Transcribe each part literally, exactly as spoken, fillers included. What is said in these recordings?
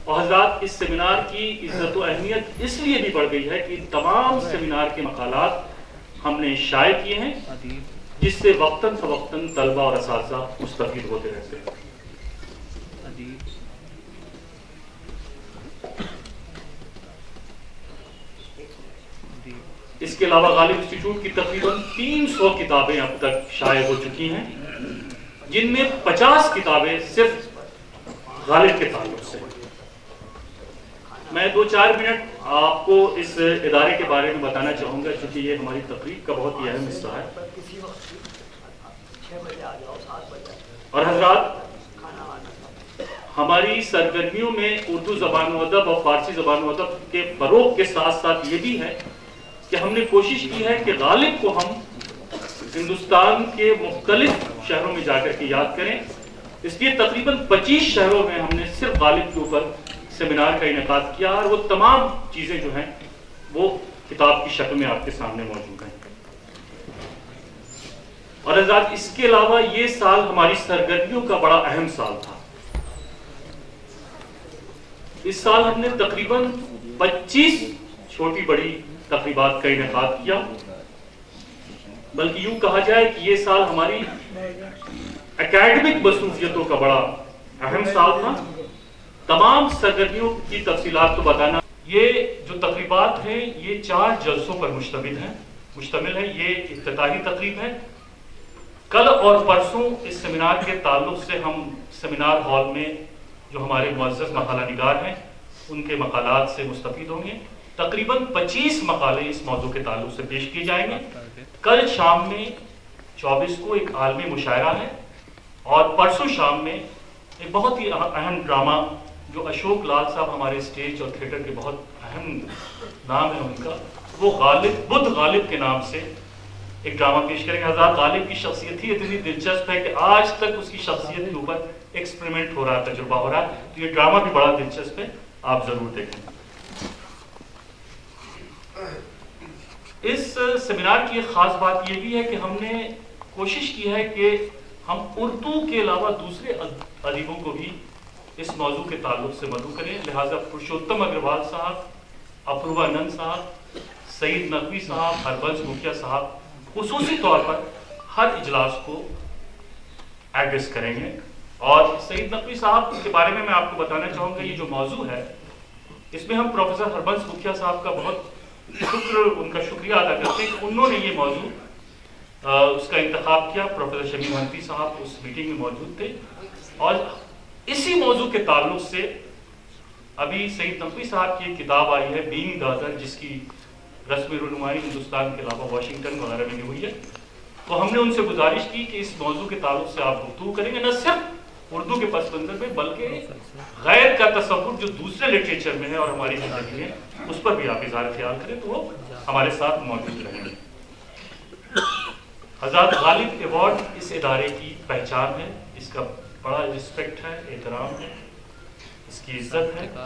اور حضرات اس سیمینار کی عزت و اہمیت اس لیے بھی بڑھ گئی ہے کہ تمام سیمینار کے مقالات ہم نے شائع کیے ہیں جس سے وقتاً فوقتاً طلبہ اور اساتذہ مستفید ہوتے رہتے ہیں۔ اس کے علاوہ غالب انسٹیٹیوٹ کی تقریباً تین سو کتابیں اب تک شائع ہو چکی ہیں، جن میں پچاس کتابیں صرف غالب کے تعلق سے۔ میں دو چار منٹ آپ کو اس ادارے کے بارے میں بتانا چاہوں گا چونکہ یہ ہماری تقریب کا بہت ہی اہم حصہ ہے۔ اور حضرات ہماری سرگرمیوں میں اردو زبان و ادب اور فارسی زبان و ادب کے فروغ کے ساتھ ساتھ یہ بھی ہے کہ ہم نے کوشش کی ہے کہ غالب کو ہم ہندوستان کے مختلف شہروں میں جا کر کے یاد کریں، اس لیے تقریباً پچیس شہروں میں ہم نے صرف غالب کے اوپر سیمینار کا انعقاد کیا، اور وہ تمام چیزیں جو ہیں وہ کتاب کی شکل میں آپ کے سامنے موجود ہیں۔ اور حضرات اس کے علاوہ یہ سال ہماری سرگرمیوں کا بڑا اہم سال تھا۔ اس سال ہم نے تقریباً پچیس چھوٹی بڑی تقریبات کا انعقاد کیا، بلکہ یوں کہا جائے کہ یہ سال ہماری اکیڈمک مصروفیتوں کا بڑا اہم سال تھا۔ تمام سرگرمیوں کی تفصیلات تو بتانا، یہ جو تقریبات ہیں یہ چار جلسوں پر مشتمل ہیں مشتمل ہے یہ افتتاحی تقریب ہے۔ کل اور پرسوں اس سیمینار کے تعلق سے ہم سیمینار ہال میں جو ہمارے معزز مقالہ نگار ہیں ان کے مقالات سے مستفید ہوں گے۔ تقریباً پچیس مقالے اس موضوع کے تعلق سے پیش کیے جائیں گے۔ کل شام میں چوبیس کو ایک عالمی مشاعرہ ہے، اور پرسوں شام میں ایک بہت ہی اہم ڈرامہ جو اشوک لال صاحب ہمارے اسٹیج اور تھیٹر کے بہت اہم نام ہے ان کا، وہ غالب بدھ غالب کے نام سے ایک ڈرامہ پیش کریں گے۔ حضرات غالب کی شخصیت ہی اتنی دلچسپ ہے کہ آج تک اس کی شخصیت کے اوپر ایکسپریمنٹ ہو رہا ہے، تجربہ ہو رہا ہے، تو یہ ڈرامہ بھی بڑا دلچسپ ہے، آپ ضرور دیکھیں۔ اس سیمینار کی ایک خاص بات یہ بھی ہے کہ ہم نے کوشش کی ہے کہ ہم اردو کے علاوہ دوسرے ادیبوں کو بھی اس موضوع کے تعلق سے مدعو کریں، لہٰذا پرشوتم اگروال صاحب، اپروانند صاحب، سعید نقوی صاحب، ہربنس مکھیا صاحب خصوصی طور پر ہر اجلاس کو ایڈریس کریں گے۔ اور سعید نقوی صاحب کے بارے میں میں آپ کو بتانا چاہوں گا، یہ جو موضوع ہے اس میں ہم پروفیسر ہربنس مکھیا صاحب کا بہت شکر ان کا شکریہ ادا کرتے ہیں کہ انہوں نے یہ موضوع اس کا انتخاب کیا۔ پروفیسر شمیم حنفی صاحب اس میٹنگ میں موجود تھے، اور اسی موضوع کے تعلق سے ابھی سعید نقوی صاحب کی ایک کتاب آئی ہے بینگ دی ادر، جس کی رسم رونمائی ہندوستان کے علاوہ واشنگٹن وغیرہ میں بھی ہوئی ہے۔ تو ہم نے ان سے گزارش کی کہ اس موضوع کے تعلق سے آپ گفتگو کریں گے، نہ صرف اردو کے پس منظر میں بلکہ غیر کا تصور جو دوسرے لٹریچر میں ہے اور ہماری زندگی میں، اس پر بھی آپ اظہار خیال کریں، تو وہ ہمارے ساتھ موجود رہیں گے۔ حضرات غالب ایوارڈ اس ادارے کی پہچان ہے، اس کا بڑا رسپیکٹ ہے، احترام ہے، اس کی عزت ہے۔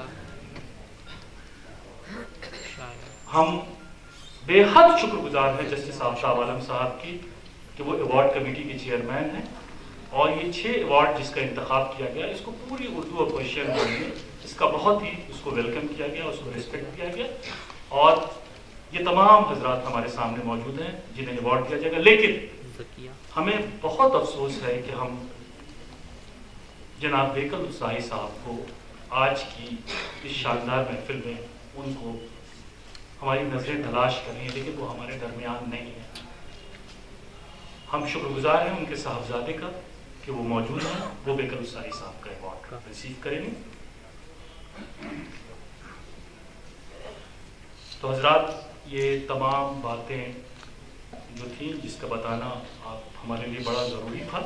ہم بے حد شکر گزار ہیں جسٹس آفتاب عالم صاحب کی کہ وہ ایوارڈ کمیٹی کے چیئرمین ہیں، اور یہ چھ ایوارڈ جس کا انتخاب کیا گیا اس کو پوری اردو اور پرشین ورلڈ میں اس کا بہت ہی اس کو ویلکم کیا گیا، اس کو ریسپیکٹ کیا گیا، اور یہ تمام حضرات ہمارے سامنے موجود ہیں جنہیں ایوارڈ دیا جائے گا۔ لیکن ہمیں بہت افسوس ہے کہ ہم جناب بیکل اتساہی صاحب کو آج کی اس شاندار محفل میں ان کو ہماری نظریں تلاش کر رہی ہیں، لیکن وہ ہمارے درمیان نہیں ہے۔ ہم شکر گزار ہیں ان کے صاحبزادے کا کہ وہ موجود ہیں، وہ بیکل اتساہی صاحب کا ایوارڈ ریسیو کریں گے۔ تو حضرات یہ تمام باتیں جو تھیں جس کا بتانا آپ ہمارے لیے بڑا ضروری تھا۔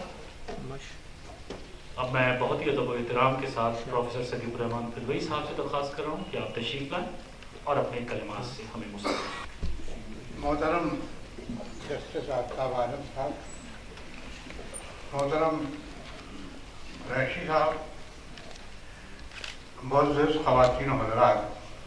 اب میں بہت ہی ادب و احترام کے ساتھ پروفیسر سدیق الرحمان کدوئی صاحب سے درخواست کر رہا ہوں کہ آپ تشریف لائیں اور اپنے کلمات سے ہمیں مصروف۔ محترم جسٹس آفتاب عالم صاحب، محترم ریشی صاحب، معزز خواتین و حضرات،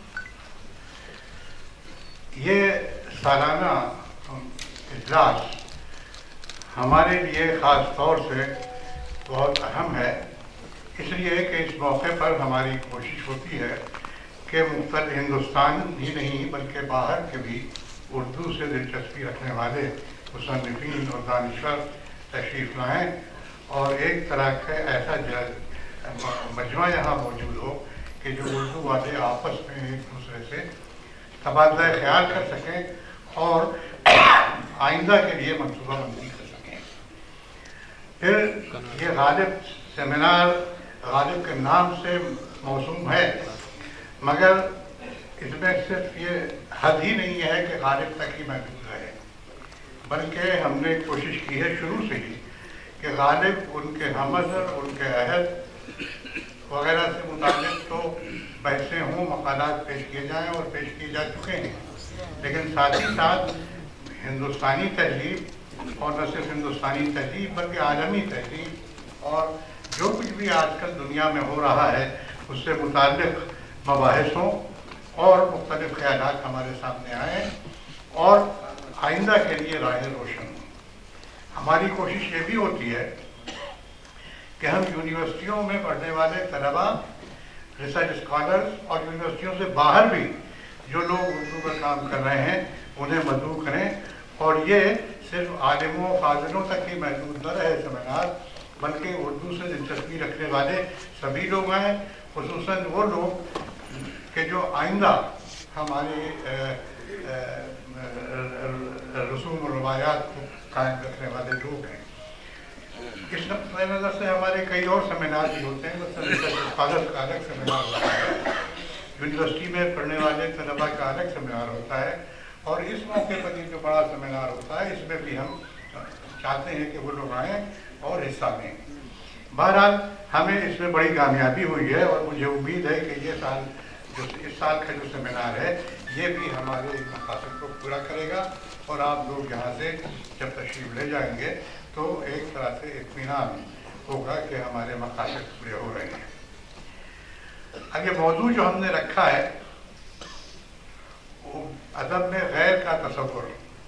یہ سالانہ اجلاس ہمارے لیے خاص طور سے بہت اہم ہے، اس لیے کہ اس موقع پر ہماری کوشش ہوتی ہے کہ مختلف ہندوستان ہی نہیں بلکہ باہر کے بھی اردو سے دلچسپی رکھنے والے مصنفین اور دانشور تشریف لائیں اور ایک طرح کا ایسا مجمع یہاں موجود ہو کہ جو اردو والے آپس میں ایک دوسرے سے تبادلہ خیال کر سکیں اور آئندہ کے لیے منصوبہ بندی کر سکیں۔ پھر یہ غالب سیمینار غالب کے نام سے موسوم ہے، مگر اس میں صرف یہ حد ہی نہیں ہے کہ غالب تک ہی محدود رہے، بلکہ ہم نے کوشش کی ہے شروع سے ہی کہ غالب ان کے ہمعصر ان کے عہد وغیرہ سے متعلق تو بحثیں ہوں، مقالات پیش کیے جائیں اور پیش کیے جا چکے ہیں، لیکن ساتھ ہی ساتھ ہندوستانی تہذیب اور نہ صرف ہندوستانی تہذیب بلکہ عالمی تہذیب اور جو کچھ بھی آج کل دنیا میں ہو رہا ہے اس سے متعلق مباحث ہوں اور مختلف خیالات ہمارے سامنے آئیں اور آئندہ کے لیے راہیں روشن ہوں۔ ہماری کوشش یہ بھی ہوتی ہے کہ ہم یونیورسٹیوں میں پڑھنے والے طلباء، ریسرچ اسکالرز اور یونیورسٹیوں سے باہر بھی جو لوگ اردو پر کام کر رہے ہیں انہیں مدعو کریں، اور یہ صرف عالموں و فاضلوں تک ہی محدود نہ رہے سیمینار، بلکہ اردو سے دلچسپی رکھنے والے سبھی لوگ آئیں، خصوصاً وہ لوگ کہ جو آئندہ ہماری رسوم و روایات کو قائم رکھنے والے لوگ ہیں۔ اس نقطۂ نظر سے ہمارے کئی اور سیمینار بھی ہوتے ہیں، مثلاً اسکالرز کا الگ سیمینار ہوتا ہے، یونیورسٹی میں پڑھنے والے طلباء کا الگ سیمینار ہوتا ہے، اور اس موقع پر یہ جو بڑا سیمینار ہوتا ہے اس میں بھی ہم چاہتے ہیں کہ وہ لوگ آئیں اور حصہ لیں۔ بہرحال ہمیں اس میں بڑی کامیابی ہوئی ہے اور مجھے امید ہے کہ یہ سال جو اس سال کا جو سیمینار ہے یہ بھی ہمارے مقاصد کو پورا کرے گا، اور آپ لوگ یہاں سے جب تشریف لے جائیں گے تو ایک طرح سے اطمینان ہوگا کہ ہمارے مقاصد پورے ہو رہے ہیں۔ اب یہ موضوع جو ہم نے رکھا ہے وہ ادب میں غیر کا تصور،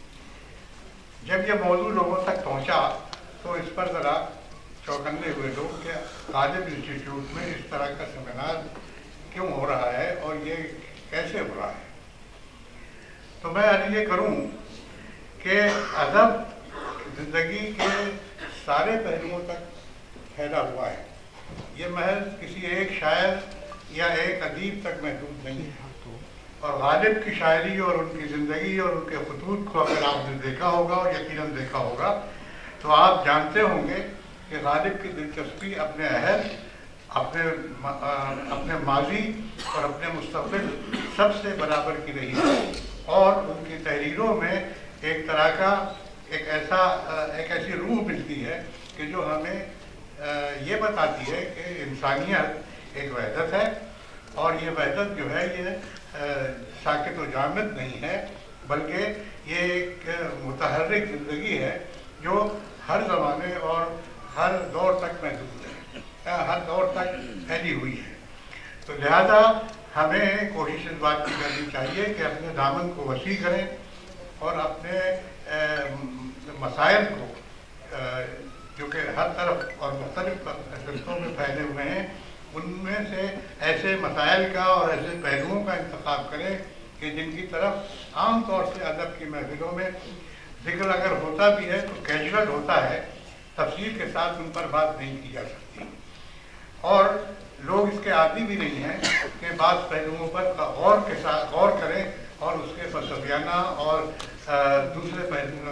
جب یہ موضوع لوگوں تک پہنچا تو اس پر ذرا چوکنے ہوئے لوگ کہ غالب انسٹیٹیوٹ میں اس طرح کا سیمینار کیوں ہو رہا ہے اور یہ کیسے ہو رہا ہے۔ تو میں عرض یہ کروں کہ ادب زندگی کے سارے پہلوؤں تک پھیلا ہوا ہے، یہ محض کسی ایک شاعر یا ایک ادیب تک محدود نہیں ہے، اور غالب کی شاعری اور ان کی زندگی اور ان کے خطوط کو اگر آپ نے دیکھا ہوگا اور یقیناً دیکھا ہوگا تو آپ جانتے ہوں گے کہ غالب کی دلچسپی اپنے عہد، اپنے اپنے ماضی اور اپنے مستقبل سب سے برابر کی رہی ہے، اور ان کی تحریروں میں ایک طرح کا ایک ایسا ایک ایسی روح ملتی ہے کہ جو ہمیں یہ بتاتی ہے کہ انسانیت ایک وحدت ہے، اور یہ وحدت جو ہے یہ ساکت و جامد نہیں ہے بلکہ یہ ایک متحرک زندگی ہے جو ہر زمانے اور ہر دور تک محدود ہے، ہر دور تک پھیلی ہوئی ہے۔ تو لہذا ہمیں کوشش اس بات کی کرنی چاہیے کہ اپنے دامن کو وسیع کریں اور اپنے مسائل کو جو کہ ہر طرف اور مختلف سلسلوں میں پھیلے ہوئے ہیں ان میں سے ایسے مسائل کا اور ایسے پہلوؤں کا انتخاب کریں کہ جن کی طرف عام طور سے ادب کی محفلوں میں ذکر اگر ہوتا بھی ہے تو کیجول ہوتا ہے، تفصیل کے ساتھ ان پر بات نہیں کی جا سکتی، اور لوگ اس کے عادی بھی نہیں ہیں کہ بعض پہلوؤں پر غور کے ساتھ غور کریں اور اس کے فلسفیانہ اور دوسرے پہلو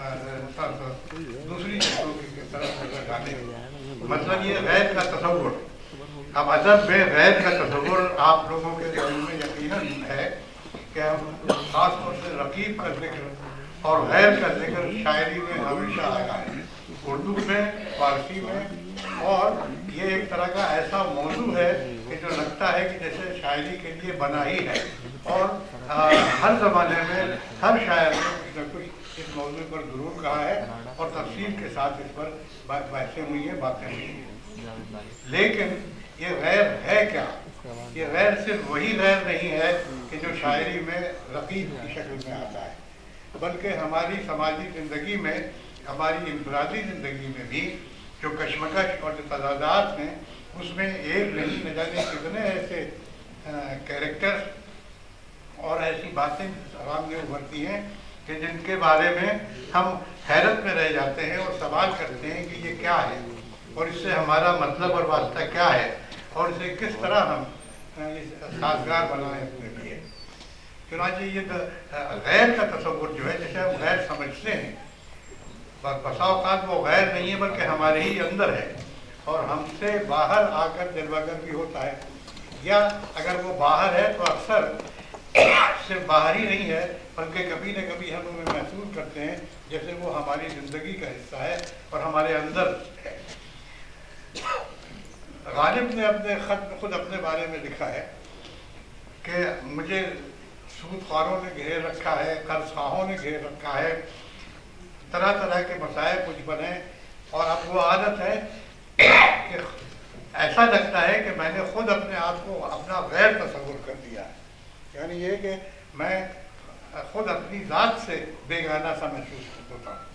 دوسری چیزوں کی طرف نظر ڈالیں۔ مطلب یہ غیر کا تصور، اب ادب میں غیر کا تصور آپ لوگوں کے ذہن میں یقیناً ہے کہ ہم خاص طور سے رقیب کا ذکر اور غیر کا ذکر شاعری میں ہمیشہ آیا ہے، اردو میں، فارسی میں، اور یہ ایک طرح کا ایسا موضوع ہے کہ جو لگتا ہے کہ جیسے شاعری کے لیے بنا ہی ہے، اور ہر زمانے میں ہر شاعر نے کچھ نہ کچھ اس موضوع پر ضرور کہا ہے اور تفصیل کے ساتھ اس پر بحثیں ہوئی ہیں، باتیں ہوئی ہیں۔ لیکن یہ غیر ہے کیا؟ یہ غیر صرف وہی غیر نہیں ہے کہ جو شاعری میں رقیب کی شکل میں آتا ہے، بلکہ ہماری سماجی زندگی میں، ہماری انفرادی زندگی میں بھی جو کشمکش اور جو تضادات ہیں उसमें एक नहीं न जाने कितने ऐसे कैरेक्टर और ऐसी बातें सामने उभरती हैं कि जिनके बारे में हम हैरत में रह जाते हैं और सवाल करते हैं कि ये क्या है और इससे हमारा मतलब और वास्ता क्या है और इसे किस तरह हम साजगार बनाएं अपने लिए। चुनांचे ये गैर का तस्वुर जो है, जैसे हम गैर समझते हैं, बसा औकात वो गैर नहीं है बल्कि हमारे ही अंदर है और हमसे बाहर आकर जलवागर भी होता है, या अगर वो बाहर है तो अक्सर सिर्फ बाहर ही नहीं है बल्कि कभी न कभी हम उन्हें महसूस करते हैं जैसे वो हमारी ज़िंदगी का हिस्सा है और हमारे अंदर है। गालिब ने अपने ख़त में खुद अपने बारे में लिखा है कि मुझे सूदख्वारों ने घेर रखा है, कर्ज़खाहों ने घेर रखा है, तरह तरह के मसाइल कुछ बने और अब वो आदत है कि ऐसा लगता है कि मैंने खुद अपने आप को अपना गैर तस्वुर कर दिया है, यानी ये कि मैं खुद अपनी ज़ात से बेगाना सा महसूस होता हूँ।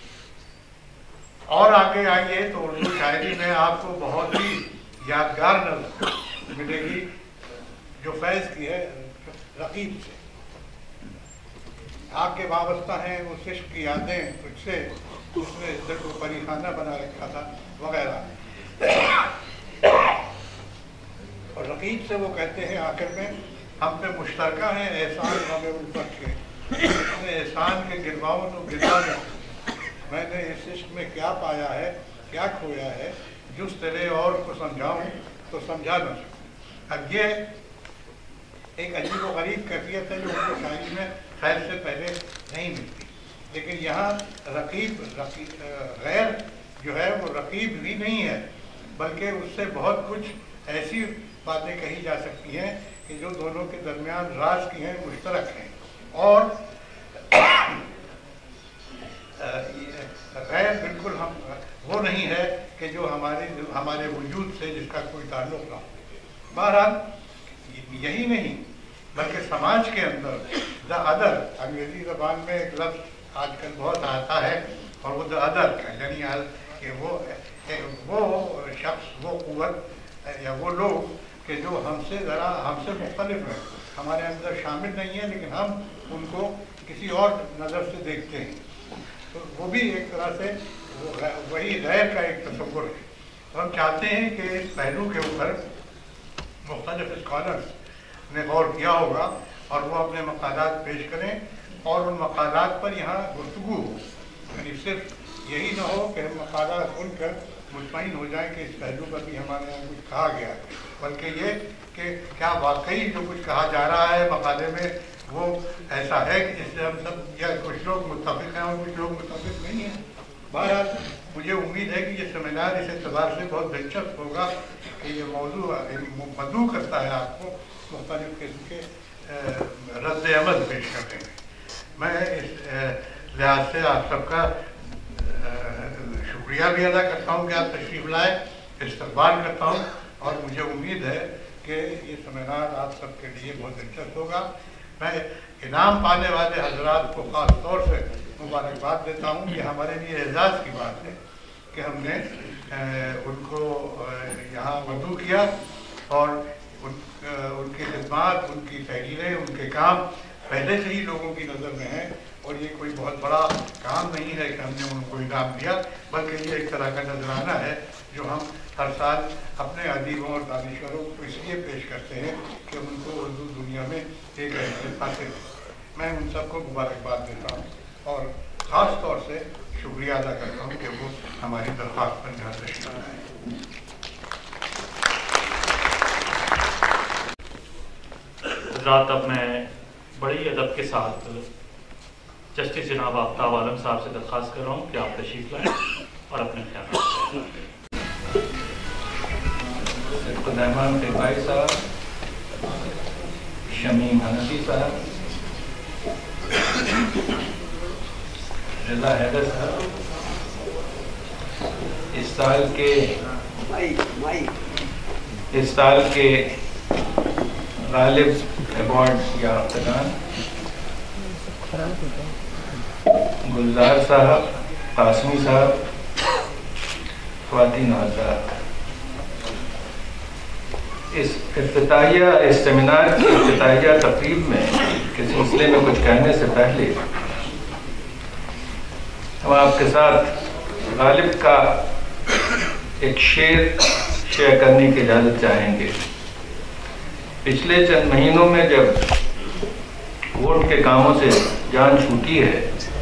और आगे आइए तो उर्दू शायरी में आपको बहुत ही यादगार नज़र मिलेगी जो फैज़ की है रकीब से। आपके वाबस्ता हैं उस इश्क की यादें तुझसे जिसने दिल को परीखाना बना रखा था वगैरह। और रकीब से वो कहते हैं आखिर में, हम पे मुश्तरका है एहसान हमें उल्फत के, इसने एहसान के गिरवाओं तो गिरा नहीं, मैंने इस इश्क में क्या पाया है क्या खोया है, जुस तेरे और को समझाऊं तो समझा न सकूं। अब ये एक अजीब व गरीब कैफियत है जो उनको शायरी में खैर से पहले नहीं मिलती, लेकिन यहाँ रकीब रकीब गैर जो है वो रकीब भी नहीं है बल्कि उससे बहुत कुछ ऐसी बातें कही जा सकती हैं कि जो दोनों के दरमियान राज की हैं, मुश्तरक हैं। और गैर बिल्कुल हम वो नहीं है कि जो हमारे हमारे वजूद से जिसका कोई ताल्लुक ना हो। बहरहाल यही नहीं बल्कि समाज के अंदर द अदर, अंग्रेजी ज़बान में एक लफ्ज़ आजकल बहुत आता है और वो द अदर का यानी कि वो वो शख्स, वो क़ुव्वत या वो लोग कि जो हमसे ज़रा हमसे मुख्तलिफ हैं, हमारे अंदर शामिल नहीं है लेकिन हम उनको किसी और नज़र से देखते हैं, तो वो भी एक तरह से वो वही गैर का एक तस्वुर है। तो हम चाहते हैं कि इस पहलू के ऊपर मुख्तलिफ स्कॉलर्स ने गौर किया होगा और वो अपने मक़ालात पेश करें और उन मक़ालात पर यहाँ गुफ्तगू हो, यानी सिर्फ यही ना हो कि हम मक़ालात सुनकर मुतमईन हो जाएं कि इस पहलू पर भी हमारे यहाँ कुछ कहा गया है, बल्कि ये कि क्या वाकई जो कुछ कहा जा रहा है मक़ाले में वो ऐसा है कि जिससे हम सब या कुछ लोग मुत्तफ़िक़ हैं और कुछ लोग मुत्तफ़िक़ नहीं हैं। बहरहाल मुझे उम्मीद है कि ये सेमिनार इस एतबार से बहुत दिलचस्प होगा कि ये मौजू मदऊ करता है आपको मुख्तलिफ़ किस्म के रद्द अमल पेश करने में। मैं इस लिहाज से आप सबका शुक्रिया भी अदा करता हूँ कि आप तशरीफ़ लाए, इस्तक़बाल करता हूँ और मुझे उम्मीद है कि ये सेमिनार आप सबके लिए बहुत दिलचस्प होगा। मैं इनाम पाने वाले हजरात को ख़ास तौर से मुबारकबाद देता हूँ कि हमारे लिए एजाज़ की बात है कि हमने उनको यहाँ मदऊ किया और उन उनकी खिदमत, उनकी तहरीरें, उनके काम पहले से ही लोगों की नज़र में हैं और ये कोई बहुत बड़ा काम नहीं है कि हमने उनको इनाम दिया, बल्कि ये एक तरह का नजराना है जो हम हर साल अपने अदीबों और दानिश्वरों को इसलिए पेश करते हैं कि उनको उर्दू दुनिया में एक अहमियत हासिल है। मैं उन सबको मुबारकबाद देता हूँ और ख़ास तौर से शुक्रिया अदा करता हूँ कि वो हमारी दरख्वास्त पर यहाँ तशरीफ़ लाए। हज़रात, अब मैं बड़ी अदब के साथ जस्टिस जनाब आफ्ताब आलम साहब से दरख्वास्त कर रहा हूँ कि आप तशरीफ़ लाएँ और अपने ख्याल खुदामान टिपाई साहब, शमीम हनफी साहब, रज़ा हैदर साहब, इस साल के इस साल के गालिब अवार्ड याफ्तागान गुलजार साहब, कासमी साहब, ख्वातीन हज़रात, اس افتتاحیہ اس سیمینار کی افتتاحیہ تقریب میں کے سلسلے میں کچھ کہنے سے پہلے ہم آپ کے ساتھ غالب کا ایک شعر شیئر کرنے کی اجازت چاہیں گے۔ پچھلے چند مہینوں میں جب ووٹ کے کاموں سے جان چھوٹی ہے،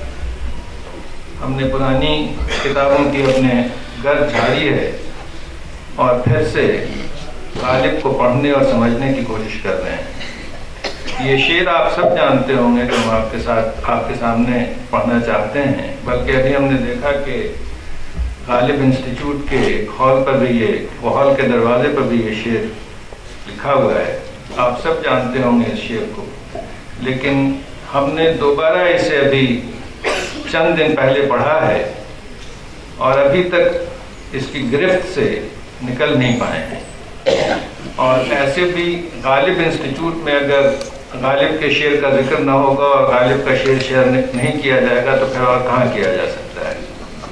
ہم نے پرانی کتابوں کی اپنے گھر جھاڑی ہے اور پھر سے غالب کو پڑھنے اور سمجھنے کی کوشش کر رہے ہیں۔ یہ شعر آپ سب جانتے ہوں گے جو ہم آپ کے ساتھ آپ کے سامنے پڑھنا چاہتے ہیں، بلکہ ابھی ہم نے دیکھا کہ غالب انسٹیٹیوٹ کے ایک ہال پر بھی یہ وہ ہال کے دروازے پر بھی یہ شعر لکھا ہوا ہے۔ آپ سب جانتے ہوں گے اس شعر کو، لیکن ہم نے دوبارہ اسے ابھی چند دن پہلے پڑھا ہے اور ابھی تک اس کی گرفت سے نکل نہیں پائے ہیں۔ اور ایسے بھی غالب انسٹیٹیوٹ میں اگر غالب کے شعر کا ذکر نہ ہوگا اور غالب کا شعر شیئر نہیں کیا جائے گا تو پھر اور کہاں کیا جا سکتا ہے۔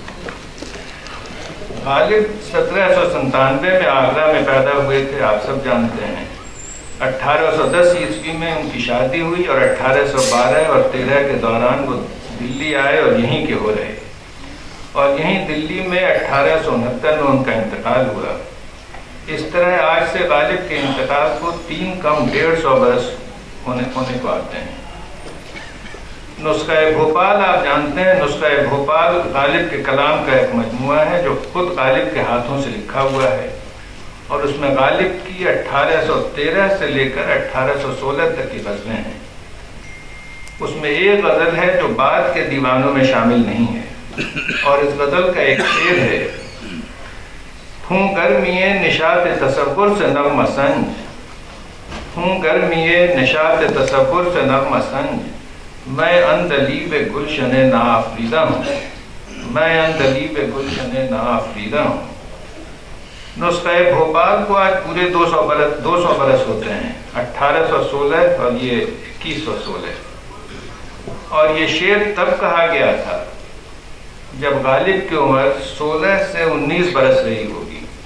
غالب سترہ سو ستانوے میں آگرہ میں پیدا ہوئے تھے، آپ سب جانتے ہیں۔ اٹھارہ سو دس عیسوی میں ان کی شادی ہوئی اور اٹھارہ سو بارہ اور تیرہ کے دوران وہ دلی آئے اور یہیں کے ہو رہے، اور یہیں دلی میں اٹھارہ سو انہتر میں ان کا انتقال ہوا۔ اس طرح آج سے غالب کے انتقال کو تین کم ڈیڑھ سو برس ہونے ہونے کو آتے ہیں۔ نسخہ بھوپال آپ جانتے ہیں، نسخہ بھوپال غالب کے کلام کا ایک مجموعہ ہے جو خود غالب کے ہاتھوں سے لکھا ہوا ہے، اور اس میں غالب کی اٹھارہ سو تیرہ سے لے کر اٹھارہ سو سولہ تک کی غزلیں ہیں۔ اس میں ایک غزل ہے جو بعد کے دیوانوں میں شامل نہیں ہے، اور اس غزل کا ایک شعر ہے: ہوں گرمیے نشاط تصور سے نغمہ سنج، ہوں گرمیے نشاط تصور سے نغمہ سنج، میں اندلیب گلشن ناآفریدہ ہوں، میں اندلیب گلشن ناآفریدہ ہوں۔ نسخہ بھوپال کو آج پورے دو سو برس دو سو برس ہوتے ہیں، اٹھارہ سو سولہ اور یہ اکیس سو سولہ، اور یہ شعر تب کہا گیا تھا جب غالب کی عمر سولہ سے انیس برس رہی ہوگی۔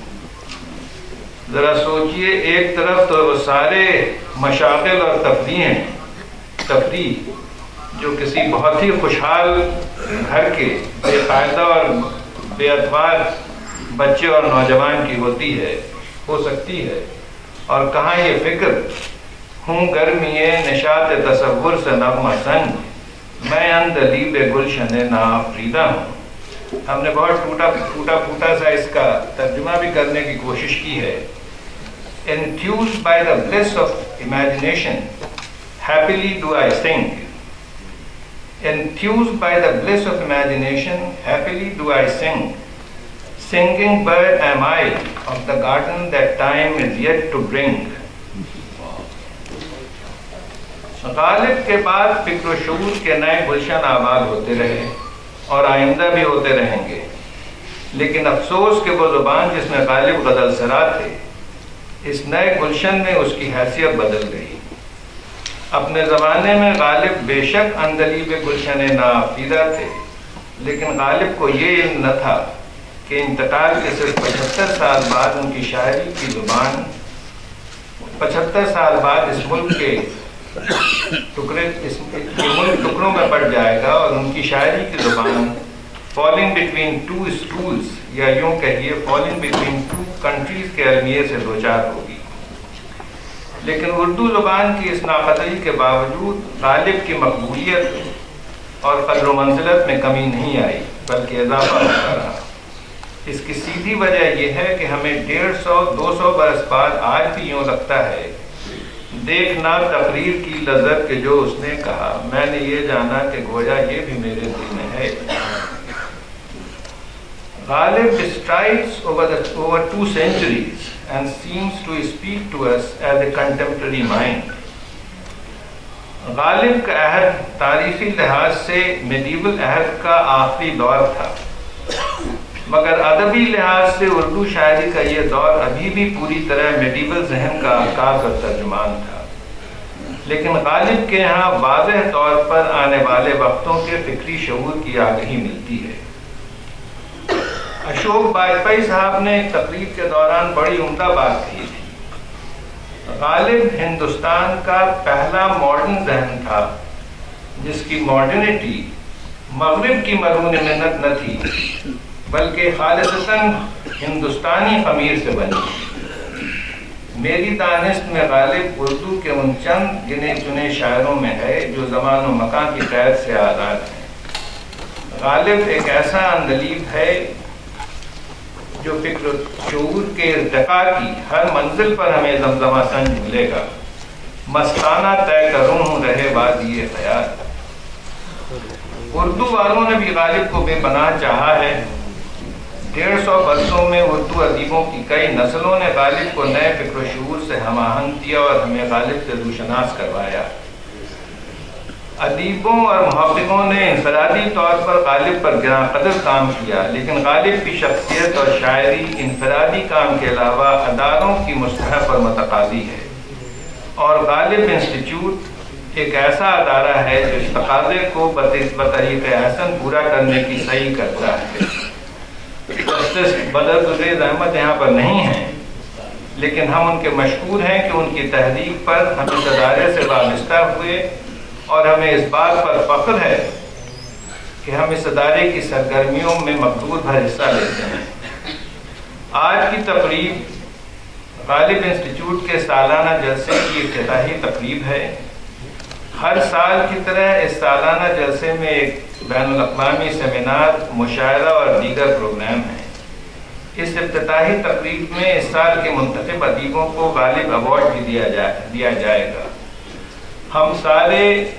ذرا سوچئے، ایک طرف تو وہ سارے مشاغل اور تفریح ہیں تفریح جو کسی بہت ہی خوشحال گھر کے بے قاعدہ اور بے اعتبار بچے اور نوجوان کی ہوتی ہے ہو سکتی ہے، اور کہاں یہ فکر ہوں گرمیے نشاط تصور سے نغمہ سنج، میں اندلیب گلشن ناآفریدہ ہوں۔ ہم نے بہت ٹوٹا ٹوٹا پھوٹا سا اس کا ترجمہ بھی کرنے کی کوشش کی ہے۔ Enthused by the bliss of imagination, happily do I sing. Enthused by the bliss of imagination, happily do I sing. Singing bird am I of the garden that time is yet to bring. غالب کے بعد فکر و شعور کے نئے گلشن آباد ہوتے رہے اور آئندہ بھی ہوتے رہیں گے، لیکن افسوس کہ وہ زبان جس میں غالب غزل سرا تھے، اس نئے گلشن میں اس کی حیثیت بدل گئی۔ اپنے زمانے میں غالب بے شک اندلیب گلشن ناآفریدہ تھے، لیکن غالب کو یہ علم نہ تھا کہ انتقال کے صرف پچہتر سال بعد ان کی شاعری کی زبان پچہتر سال بعد اس ملک کے ٹکڑے اس ملک ٹکڑوں میں پڑ جائے گا، اور ان کی شاعری کی زبان فالنگ بٹوین ٹو اسٹولز، یا یوں کہیے فالنگ بٹوین ٹو کنٹریز کے المیے سے دوچار ہوگی۔ لیکن اردو زبان کی اس ناقدری کے باوجود غالب کی مقبولیت اور قدر و منزلت میں کمی نہیں آئی، بلکہ اضافہ ہوتا رہا۔ اس کی سیدھی وجہ یہ ہے کہ ہمیں ڈیڑھ سو دو سو برس بعد آج بھی یوں لگتا ہے، دیکھنا تقریر کی لذت کہ جو اس نے کہا، میں نے یہ جانا کہ گویا یہ بھی میرے دل میں ہے۔ Ghalib strides over the over two centuries and seems to speak to us as a contemporary mind. غالب کا عہد تاریخی لحاظ سے میڈیول عہد کا آخری دور تھا، مگر ادبی لحاظ سے اردو شاعری کا یہ دور ابھی بھی پوری طرح میڈیول ذہن کا عکاس اور ترجمان تھا۔ لیکن غالب کے ہاں واضح طور پر آنے والے وقتوں کے فکری شعور کی آگہی ملتی ہے۔ اشوک باجپئی صاحب نے تقریر کے دوران بڑی عمدہ بات کی تھی۔ غالب ہندوستان کا پہلا ماڈرن ذہن تھا جس کی ماڈرنٹی مغرب کی مرہون منت نہ تھی بلکہ خالصتاً ہندوستانی خمیر سے بنی۔ میری دانست میں غالب اردو کے ان چند گنے چنے شاعروں میں ہے جو زمان و مکان کی قید سے آزاد ہیں۔ غالب ایک ایسا اندلیب ہے جو فکر و شعور کے ارتقاء کی ہر منزل پر ہمیں زمزمہ سنج ملے گا۔ مستانہ طے کروں ہوں رہے وادی خیال۔ اردو والوں نے بھی غالب کو بے پناہ چاہا ہے۔ ڈیڑھ سو برسوں میں اردو ادیبوں کی کئی نسلوں نے غالب کو نئے فکر و شعور سے ہم آہنگ کیا اور ہمیں غالب سے روشناس کروایا۔ ادیبوں اور محققوں نے انفرادی طور پر غالب پر گراں قدر کام کیا، لیکن غالب کی شخصیت اور شاعری انفرادی کام کے علاوہ اداروں کی مستحق اور متقاضی ہے، اور غالب انسٹیٹیوٹ ایک ایسا ادارہ ہے جو اس تقاضے کو بطریق احسن پورا کرنے کی صحیح کرتا ہے۔ جسٹس بدرگزیر احمد یہاں پر نہیں ہیں، لیکن ہم ان کے مشکور ہیں کہ ان کی تحریک پر ہم اس ادارے سے وابستہ ہوئے، اور ہمیں اس بات پر فخر ہے کہ ہم اس ادارے کی سرگرمیوں میں مقدور بھر حصہ لیتے ہیں۔ آج کی تقریب غالب انسٹیٹیوٹ کے سالانہ جلسے کی افتتاحی تقریب ہے۔ ہر سال کی طرح اس سالانہ جلسے میں ایک بین الاقوامی سیمینار، مشاعرہ اور دیگر پروگرام ہیں۔ اس افتتاحی تقریب میں اس سال کے منتخب ادیبوں کو غالب ایوارڈ بھی دیا جائے دیا جائے گا۔ ہم سارے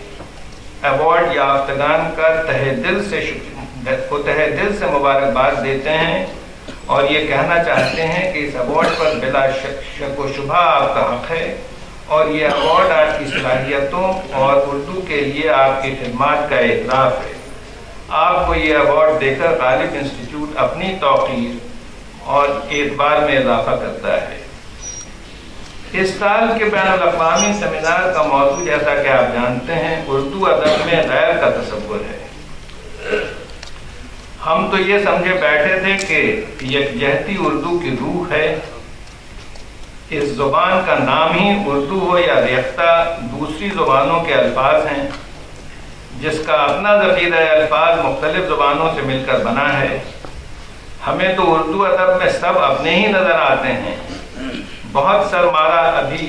ایوارڈ یافتگان کا تہہ دل سے کو تہہ دل سے مبارکباد دیتے ہیں اور یہ کہنا چاہتے ہیں کہ اس ایوارڈ پر بلا شک و شبہ آپ کا حق ہے، اور یہ ایوارڈ آپ کی صلاحیتوں اور اردو کے لیے آپ کی خدمات کا اعتراف ہے۔ آپ کو یہ ایوارڈ دے کر غالب انسٹیٹیوٹ اپنی توقیر اور اعتبار میں اضافہ کرتا ہے۔ اس سال کے بین الاقوامی سیمینار کا موضوع جیسا کہ آپ جانتے ہیں اردو ادب میں غیر کا تصور ہے۔ ہم تو یہ سمجھے بیٹھے تھے کہ یکجہتی اردو کی روح ہے، اس زبان کا نام ہی اردو ہو یا ریختہ دوسری زبانوں کے الفاظ ہیں، جس کا اپنا ذخیرہ الفاظ مختلف زبانوں سے مل کر بنا ہے۔ ہمیں تو اردو ادب میں سب اپنے ہی نظر آتے ہیں۔ بہت سر مارا، ابھی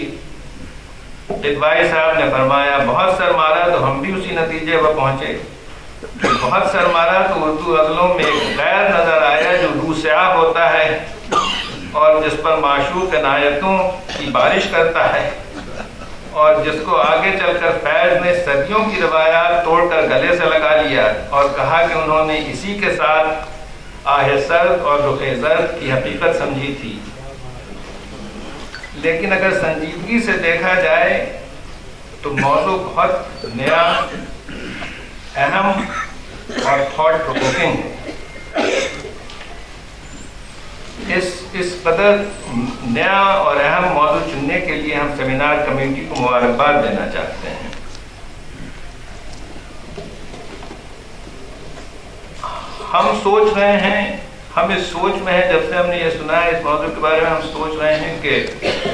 ادوائی صاحب نے فرمایا بہت سر مارا تو ہم بھی اسی نتیجے پر پہنچے کہ بہت سر مارا تو اردو غزلوں میں ایک غیر نظر آیا جو روح سیاہ ہوتا ہے اور جس پر معشوق عنایتوں کی بارش کرتا ہے، اور جس کو آگے چل کر فیض نے صدیوں کی روایات توڑ کر گلے سے لگا لیا اور کہا کہ انہوں نے اسی کے ساتھ آہ سرد اور رخ زرد کی حقیقت سمجھی تھی۔ لیکن اگر سنجیدگی سے دیکھا جائے تو موضوع بہت نیا، اہم اور تھاٹ پرووکنگ ہے۔ اس اس قدر نیا اور اہم موضوع چننے کے لیے ہم سیمینار کمیٹی کو مبارکباد دینا چاہتے ہیں۔ ہم سوچ رہے ہیں، ہم اس سوچ میں ہیں، جب سے ہم نے یہ سنا ہے اس موضوع کے بارے میں ہم سوچ رہے ہیں کہ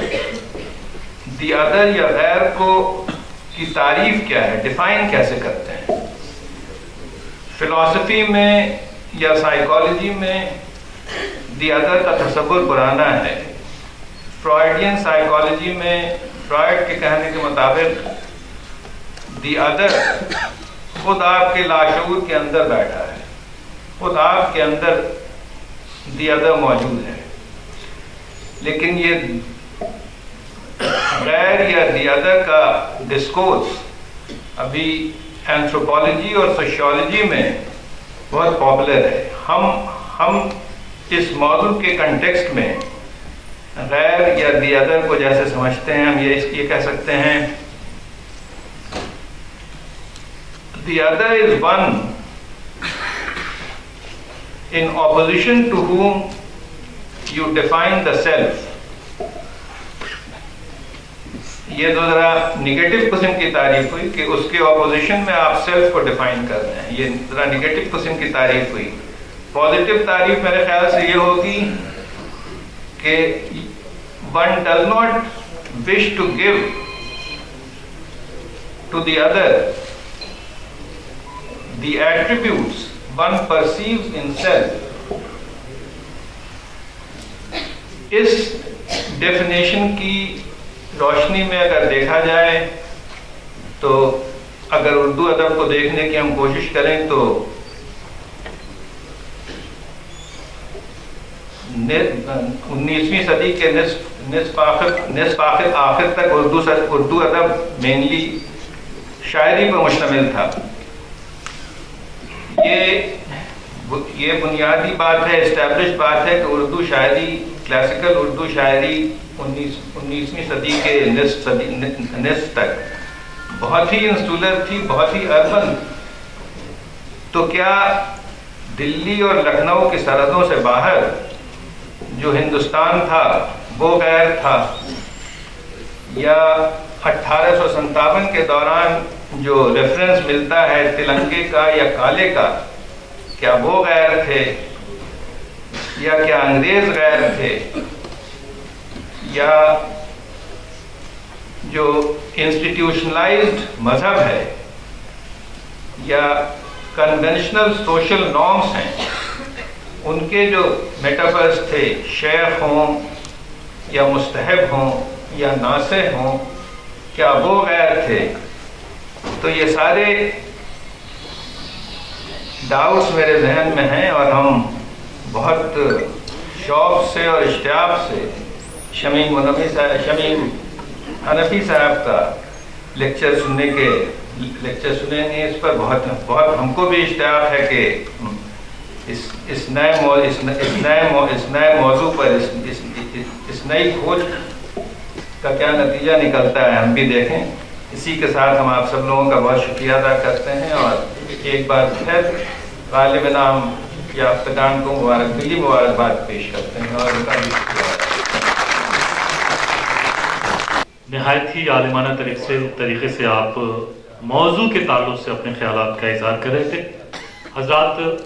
دی ادر یا غیر کو کی تعریف کیا ہے، ڈیفائن کیسے کرتے ہیں۔ فلسفی میں یا سائیکالوجی میں دی ادر کا تصور پرانا ہے۔ فرائیڈین سائیکالوجی میں فرائیڈ کے کہنے کے مطابق دی ادر خود آپ کے لاشعور کے اندر بیٹھا ہے، خود آپ کے اندر دی ادر موجود ہے۔ لیکن یہ غیر یا دی ادر کا ڈسکورس ابھی اینتھروپولوجی اور سوشیولوجی میں بہت پاپولر ہے۔ ہم ہم اس موضوع کے کنٹیکسٹ میں غیر یا دی ادر کو جیسے سمجھتے ہیں، ہم یہ اس لیے کہہ سکتے ہیں the other is one in opposition to whom you define the self۔ یہ تو ذرا نگیٹو قسم کی تعریف ہوئی کہ اس کے اپوزیشن میں آپ سیلف کو ڈیفائن کر رہے ہیں، یہ ذرا نگیٹو قسم کی تعریف ہوئی۔ پازیٹیو تعریف میرے خیال سے یہ ہوگی کہ one does not wish to give to the other the attributes one perceives in self. इस डेफिनेशन की रोशनी में अगर देखा जाए तो अगर उर्दू अदब को देखने की हम कोशिश करें तो उन्नीसवीं सदी के निस्फ निस्फ आखिर निस्फ आखिर आखिर तक उर्दू उर्दू अदब मेनली शायरी पर मुश्तमिल था। ये ये बुनियादी बात है, एस्टैब्लिश बात है कि उर्दू शायरी, क्लासिकल उर्दू शायरी उन्नीस उन्नीसवीं सदी के निस्फ सदी निस्फ तक बहुत ही इंसुलर थी, बहुत ही अर्बन। तो क्या दिल्ली और लखनऊ की सरहदों से बाहर जो हिंदुस्तान था वो गैर था, या अट्ठारह सौ संतावन के दौरान जो रेफरेंस मिलता है तिलंगे का या काले का, क्या वो गैर थे, या क्या अंग्रेज गैर थे, या जो इंस्टीट्यूशनलाइज्ड मजहब है या कन्वेंशनल सोशल नॉर्म्स हैं, उनके जो मेटाफर्स थे, शेख हों या मुस्तहब हों या नासिह हों, क्या वो गैर थे? तो ये सारे डाउट्स मेरे जहन में हैं और हम बहुत शौक से और इश्तियाक से शमीम मुनव्वी साहब शमीम हनफी साहब का लेक्चर सुनने के लेक्चर सुनेंगे। इस पर बहुत बहुत हमको भी इश्तियाक है कि इस इस नए मौ इस इस नए मौ इस नए मौजू पर इस इस, इस नई खोज का क्या नतीजा निकलता है हम भी देखें। इसी के साथ हम आप सब लोगों का बहुत शुक्रिया अदा करते हैं और एक बार फिर गालिब इनाम याफ्तगान को मुबारक दिली मुबारकबाद पेश करते हैं और उनका भी शुक्रिया। नहायत ही आलिमाना तरीके से तरीके से आप मौजू के ताल्लुक से अपने ख्यालात का इज़हार कर रहे थे। हज़रात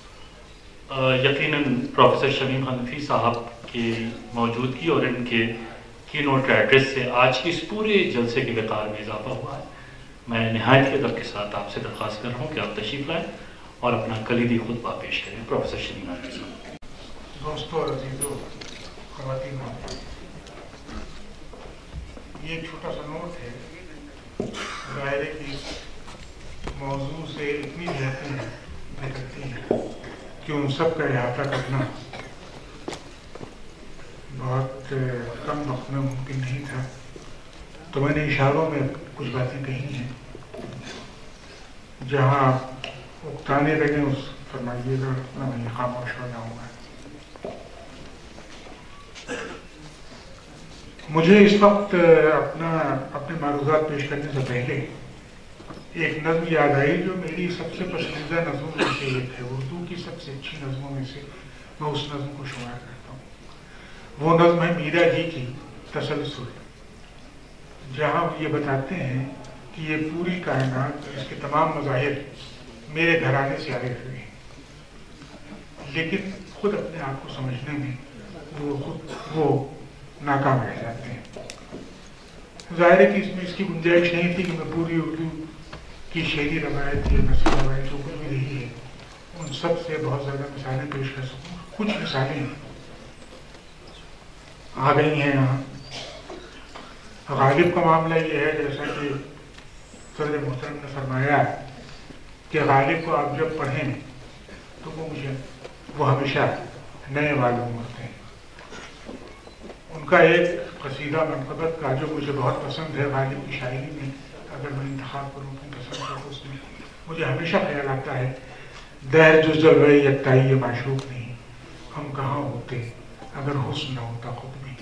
यकीनन प्रोफेसर शमीम हनफी साहब की मौजूदगी और इनके की नोट एड्रेस से आज की इस पूरे जलसे के वक़ार में इजाफा हुआ है। मैं नहायत के अदब के साथ आपसे दरख्वास्त कर रहा हूँ कि आप तशरीफ़ लाएँ और अपना कलीदी खुतबा पेश करें। प्रोफेसर शमीम हनफी साहब। दोस्तों, अजीज़ों, ख़वातीन, ये एक छोटा सा नोट है, ज़ाहिर है कि मौजू से इतनी बेहतरी निकलती है कि उन सब का अहाता करना बहुत कम वक्त में मुमकिन नहीं था। तो मैंने इशारों में कुछ बातें कही हैं, जहाँ उकताने लगे उस फरमाइएगा, ना मैं खामोश हो जाऊँगा। मुझे इस वक्त अपना अपने मारूज़ात पेश करने से पहले एक नज़्म याद आई जो मेरी सबसे पसंदीदा नज़्मों में से एक है, उर्दू की सबसे अच्छी नज़्मों में से मैं उस नज़्म को शुमार करता हूँ। वो नज़्म है मीरा जी की तसलसल, जहाँ वो ये बताते हैं कि ये पूरी कायनात, इसके तमाम मज़ाहिर मेरे घराने से आए हुए हैं, लेकिन खुद अपने आप को समझने में वो खुद वो नाकाम रह जाते हैं। ज़ाहिर है कि इसमें इसकी गुंजाइश नहीं थी कि मैं पूरी उर्दू की शेरी रवायत या नस्ल रवायत जो कुछ भी रही है उन सब से बहुत ज़्यादा मिसालें पेश कर सकूँ। कुछ मिसालें आ गई हैं यहाँ। गालिब का मामला ये है, जैसा कि सदर मोहतरम ने फरमाया कि गालिब को आप जब पढ़ें तो वो मुझे वो हमेशा नए मालूम होते हैं। उनका एक कसीदा मनक़बत का जो मुझे बहुत पसंद है गालिब की शायरी में, अगर मैं इंतखाब करूँ अपनी पसंद का, उसमें मुझे हमेशा ख्याल आता है, दहर जो जलवे यत्ताई माशूक नहीं, हम कहाँ होते अगर हुस्न न होता खुद भी।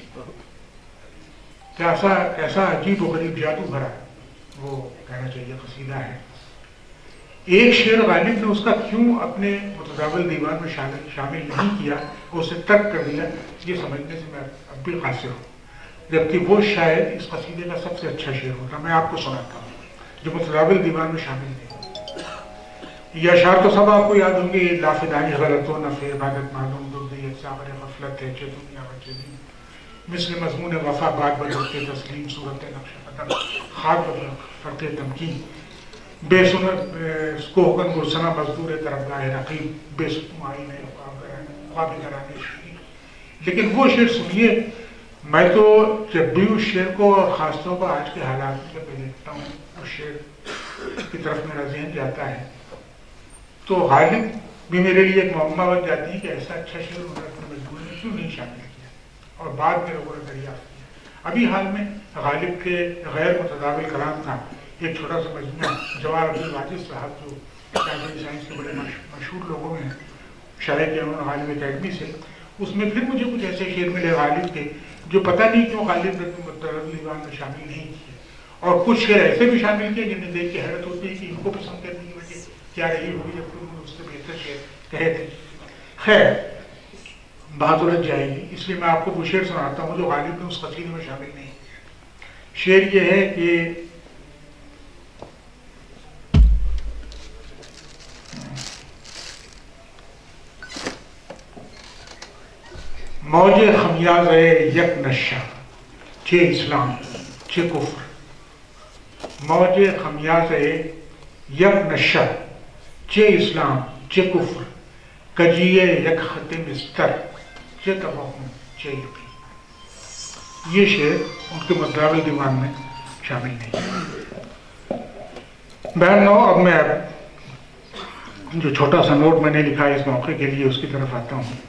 कैसा कैसा अजीब व गरीब जादू भरा वो कहना चाहिए कसीदा है। एक शेर गालिब ने उसका क्यों अपने मुतदाविल दीवान में शामिल नहीं किया, उसे तर्क कर दिया, ये समझने से मैं अब भी कासिर हूँ, जबकि वो शायद इस कसीदे का सबसे अच्छा शेर होता। मैं आपको सुनाता हूँ जो मुतदाविल दीवान में शामिल नहीं। ये अशार तो सब आपको याद होंगे, लाफिदानी गलत हो न फिर इबादत मालूम दुर्द सागर गफलत है दुनिया बचे दिन مثل مضمون وفا بات بدلتے تسلیم صورت نقش قدم خاک بدل فرق تمکین بے سنت کو حکم گرسنا مزدور طرفگاہ رقیب بے سکم آئین خواب کرانے شیری. لیکن وہ شعر سنیے، میں تو جب بھی اس شعر کو خاص طور پر آج کے حالات میں دیکھتا ہوں اس شعر کی طرف میرا ذہن جاتا ہے تو غالب بھی میرے لیے ایک معمہ بن جاتی ہے کہ ایسا اچھا شعر انہوں نے اپنے مجموعے میں کیوں نہیں شامل کیا اور بعد میں لوگوں نے دریافت کیا. ابھی حال میں غالب کے غیر متداول کلام کا ایک چھوٹا سا مجموعہ جوار عبد الواجد صاحب جو تعلیمی سائنس کے بڑے مشہور لوگوں میں شائع کیا انہوں نے غالب اکیڈمی سے، اس میں پھر مجھے کچھ ایسے شعر ملے غالب کے جو پتہ نہیں کیوں غالب نے متداول دیوان میں شامل نہیں کیے، اور کچھ شعر ایسے بھی شامل کیے جنہیں دیکھ کے حیرت ہوتی ہے کہ ان کو پسند کرنے کی وجہ کیا رہی ہوگی جب کہ انہوں نے اس سے بہتر شعر کہے تھے. خیر بات الجھ جائے گی، اس لیے میں آپ کو وہ شعر سناتا ہوں جو غالب نے اس قصیدے میں شامل نہیں. شعر یہ ہے کہ موج خمیاز یک نشہ چے اسلام چے کفر، موج خمیاز یک نشہ چے اسلام چے کفر، کجیے یک خط مستر چے توہم چے یقین. یہ شعر ان کے متداول دیوان میں شامل نہیں. بہنوں اب میں جو چھوٹا سا نوٹ میں نے لکھا ہے اس موقع کے لیے اس کی طرف آتا ہوں.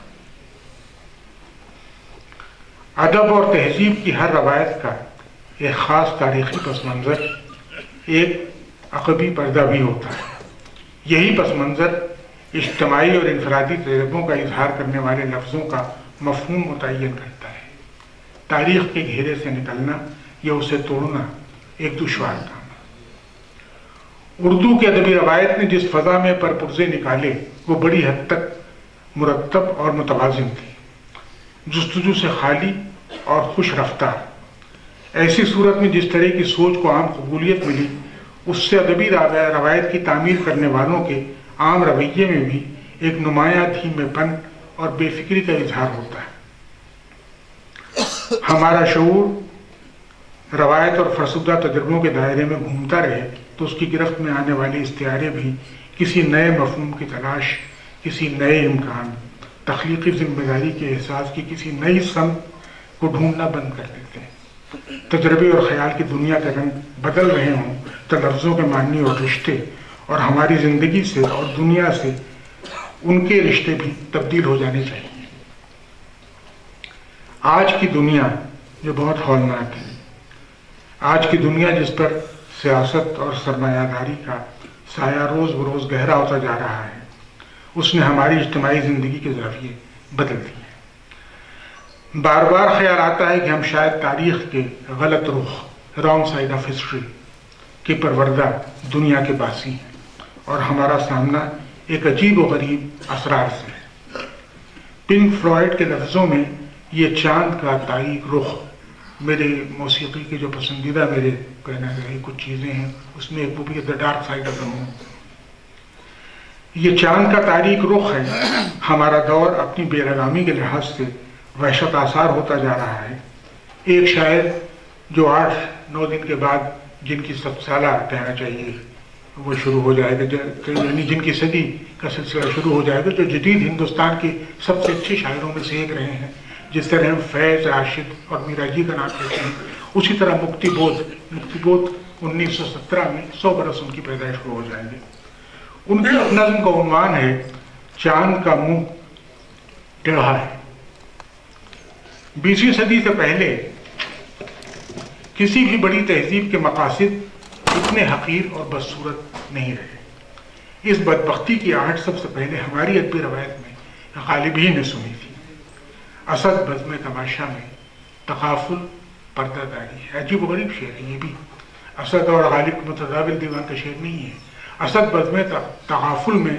ادب اور تہذیب کی ہر روایت کا ایک خاص تاریخی پس منظر ایک عقبی پردہ بھی ہوتا ہے. یہی پس منظر اجتماعی اور انفرادی تجربوں کا اظہار کرنے والے لفظوں کا مفہوم متعین کرتا ہے. تاریخ کے گھیرے سے نکلنا یا اسے توڑنا ایک دشوار کام ہے. اردو کی ادبی روایت نے جس فضا میں پرپرزے نکالے وہ بڑی حد تک مرتب اور متوازن تھی، جستجو سے خالی اور خوش رفتار. ایسی صورت میں جس طرح کی سوچ کو عام قبولیت ملی اس سے ادبی روایت کی تعمیر کرنے والوں کے عام رویے میں بھی ایک نمایاں دھیمے پن اور بے فکری کا اظہار ہوتا ہے. ہمارا شعور روایت اور فرسودہ تجربوں کے دائرے میں گھومتا رہے تو اس کی گرفت میں آنے والے استعارے بھی کسی نئے مفہوم کی تلاش، کسی نئے امکان، تخلیقی ذمہ داری کے احساس کی کسی نئی سمت کو ڈھونڈنا بند کر دیتے ہیں. تجربے اور خیال کی دنیا کے رنگ بدل رہے ہوں تو لفظوں کے معنی اور رشتے اور ہماری زندگی سے اور دنیا سے ان کے رشتے بھی تبدیل ہو جانے چاہیے. آج کی دنیا جو بہت ہولناک ہے، آج کی دنیا جس پر سیاست اور سرمایہ داری کا سایہ روز بروز گہرا ہوتا جا رہا ہے، اس نے ہماری اجتماعی زندگی کے زاویے بدل دیے. بار بار خیال آتا ہے کہ ہم شاید تاریخ کے غلط رخ، رانگ سائڈ آف ہسٹری کے پروردہ دنیا کے باسی ہیں اور ہمارا سامنا ایک عجیب و غریب اسرار سے ہے. پنک فلوئڈ کے لفظوں میں یہ چاند کا تاریک رخ، میرے موسیقی کے جو پسندیدہ میرے کہنا ہے کچھ چیزیں ہیں اس میں ایک وہ بھی the dark side of the moon. یہ چاند کا تاریک رخ ہے. ہمارا دور اپنی بے لگامی کے لحاظ سے وحشت آثار ہوتا جا رہا ہے. ایک شاعر جو آٹھ نو دن کے بعد جن کی سب سالہ کہنا چاہیے وہ شروع ہو جائے گا، یعنی جن کی صدی کا سلسلہ شروع ہو جائے گا، جو جدید ہندوستان کے سب سے اچھے شاعروں میں سے ایک رہے ہیں. جس طرح ہم فیض، راشد اور میرا جی کا نام لیتے ہیں، اسی طرح مکتی بودھ مکتی بودھ انیس سو سترہ میں سو برس ان کی پیدائش کو ہو جائیں گے. ان کی نظم کا عنوان ہے چاند کا منہ ٹیڑھا ہے. بیسویں صدی سے پہلے کسی بھی بڑی تہذیب کے مقاصد اتنے حقیر اور بدصورت نہیں رہے. اس بدبختی کی آہٹ سب سے پہلے ہماری ادبی روایت میں غالب ہی نے سنی تھی. اسد بزم تماشا میں تغافل پردہ داری ہے. عجیب و غریب شعر ہے یہ بھی. اسد اور غالب متداول دیوان کا شعر نہیں ہے. اسد بزم تغافل میں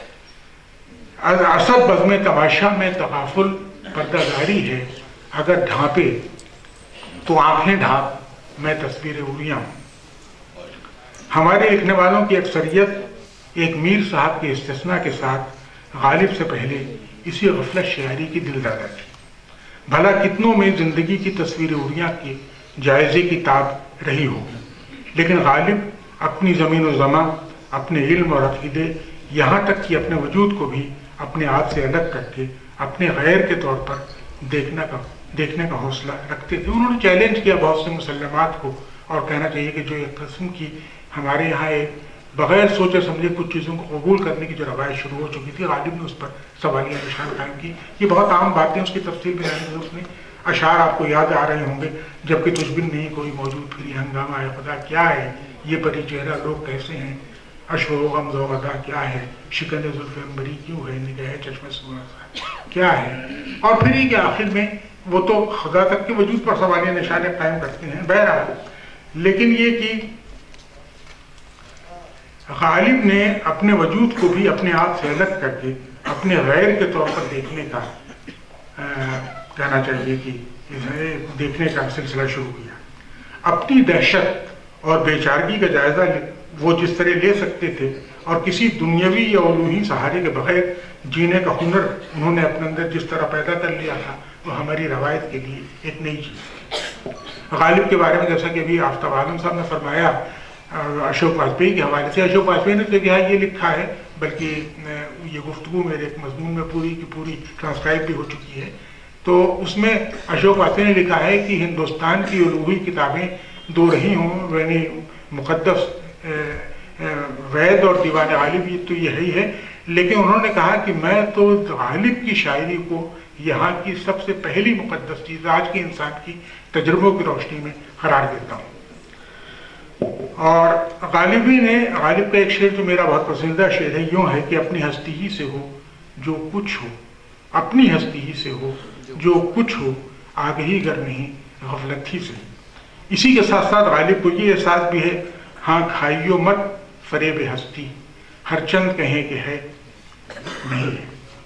اسد بزم تماشا میں تغافل پردہ داری ہے. اگر ڈھانپے تو آنکھیں ڈھانپ میں تصویر اوریاں ہوں. ہمارے لکھنے والوں کی اکثریت ایک میر صاحب کے استثناء کے ساتھ غالب سے پہلے اسی غفلت شاعری کی دل دادا تھی. بھلا کتنوں میں زندگی کی تصویر عریاں کی جائزے کی تاب رہی ہوگی، لیکن غالب اپنی زمین و زمان، اپنے علم اور عقیدے، یہاں تک کہ اپنے وجود کو بھی اپنے آپ سے الگ کر کے اپنے غیر کے طور پر دیکھنے کا دیکھنے کا حوصلہ رکھتے تھے۔ انہوں نے چیلنج کیا بہت سے مسلمات کو، اور کہنا چاہیے کہ جو ایک قسم کی ہمارے یہاں ایک بغیر سوچے سمجھے کچھ چیزوں کو قبول کرنے کی جو روایت شروع ہو چکی تھی، غالب نے اس پر سوالیہ نشان قائم کی۔ یہ بہت عام باتیں، اس کی تفصیل بھی نہیں ہے، اس نے اشعار آپ کو یاد آ رہے ہوں گے، جبکہ تجھ بن نہیں کوئی موجود پھری ہنگامہ ہے خدا کیا ہے، یہ پری چہرہ لوگ کیسے ہیں، اشو و غم و غدا کیا ہے، شکن زلف عنبری کیوں ہے، نگاہ چشم سونا کیا ہے، اور پھر یہ کہ آخر میں وہ تو خدا تک کے وجود پر سوالیہ نشانے قائم کرتے ہیں۔ بہرحال لیکن یہ کہ غالب نے اپنے وجود کو بھی اپنے آپ سے الگ کر کے اپنے غیر کے طور پر دیکھنے کا کہنا چاہیے کہ دیکھنے کا سلسلہ شروع کیا۔ اپنی دہشت اور بے چارگی کا جائزہ وہ جس طرح لے سکتے تھے، اور کسی دنیاوی یا الوہی سہارے کے بغیر جینے کا ہنر انہوں نے اپنے اندر جس طرح پیدا کر لیا تھا، وہ ہماری روایت کے لیے ایک نئی چیز۔ غالب کے بارے میں جیسا کہ ابھی آفتاب عالم صاحب نے فرمایا اشوک واجپئی کے حوالے سے، اشوک واجپئی نے تو کیا یہ لکھا ہے، بلکہ یہ گفتگو میرے ایک مضمون میں پوری کی پوری ٹرانسکرائب بھی ہو چکی ہے، تو اس میں اشوک واجپئی نے لکھا ہے کہ ہندوستان کی الوہی کتابیں دو رہی ہوں، یعنی مقدس وید اور دیوان غالب یہ تو یہی ہے، لیکن انہوں نے کہا کہ میں تو غالب کی شاعری کو یہاں کی سب سے پہلی مقدس چیز آج کے انسان کی تجربوں کی روشنی میں قرار دیتا ہوں۔ اور غالبی نے غالب کا ایک شعر جو میرا بہت پسندیدہ شعر ہے، یوں ہے کہ اپنی ہستی ہی سے ہو جو کچھ ہو، اپنی ہستی ہی سے ہو جو کچھ ہو، آگہی گر نہیں غفلت ہی سے۔ اسی کے ساتھ ساتھ غالب کو یہ احساس بھی ہے، ہاں کھائیو مت فریب ہستی، ہر چند کہیں کہ ہے نہیں ہے۔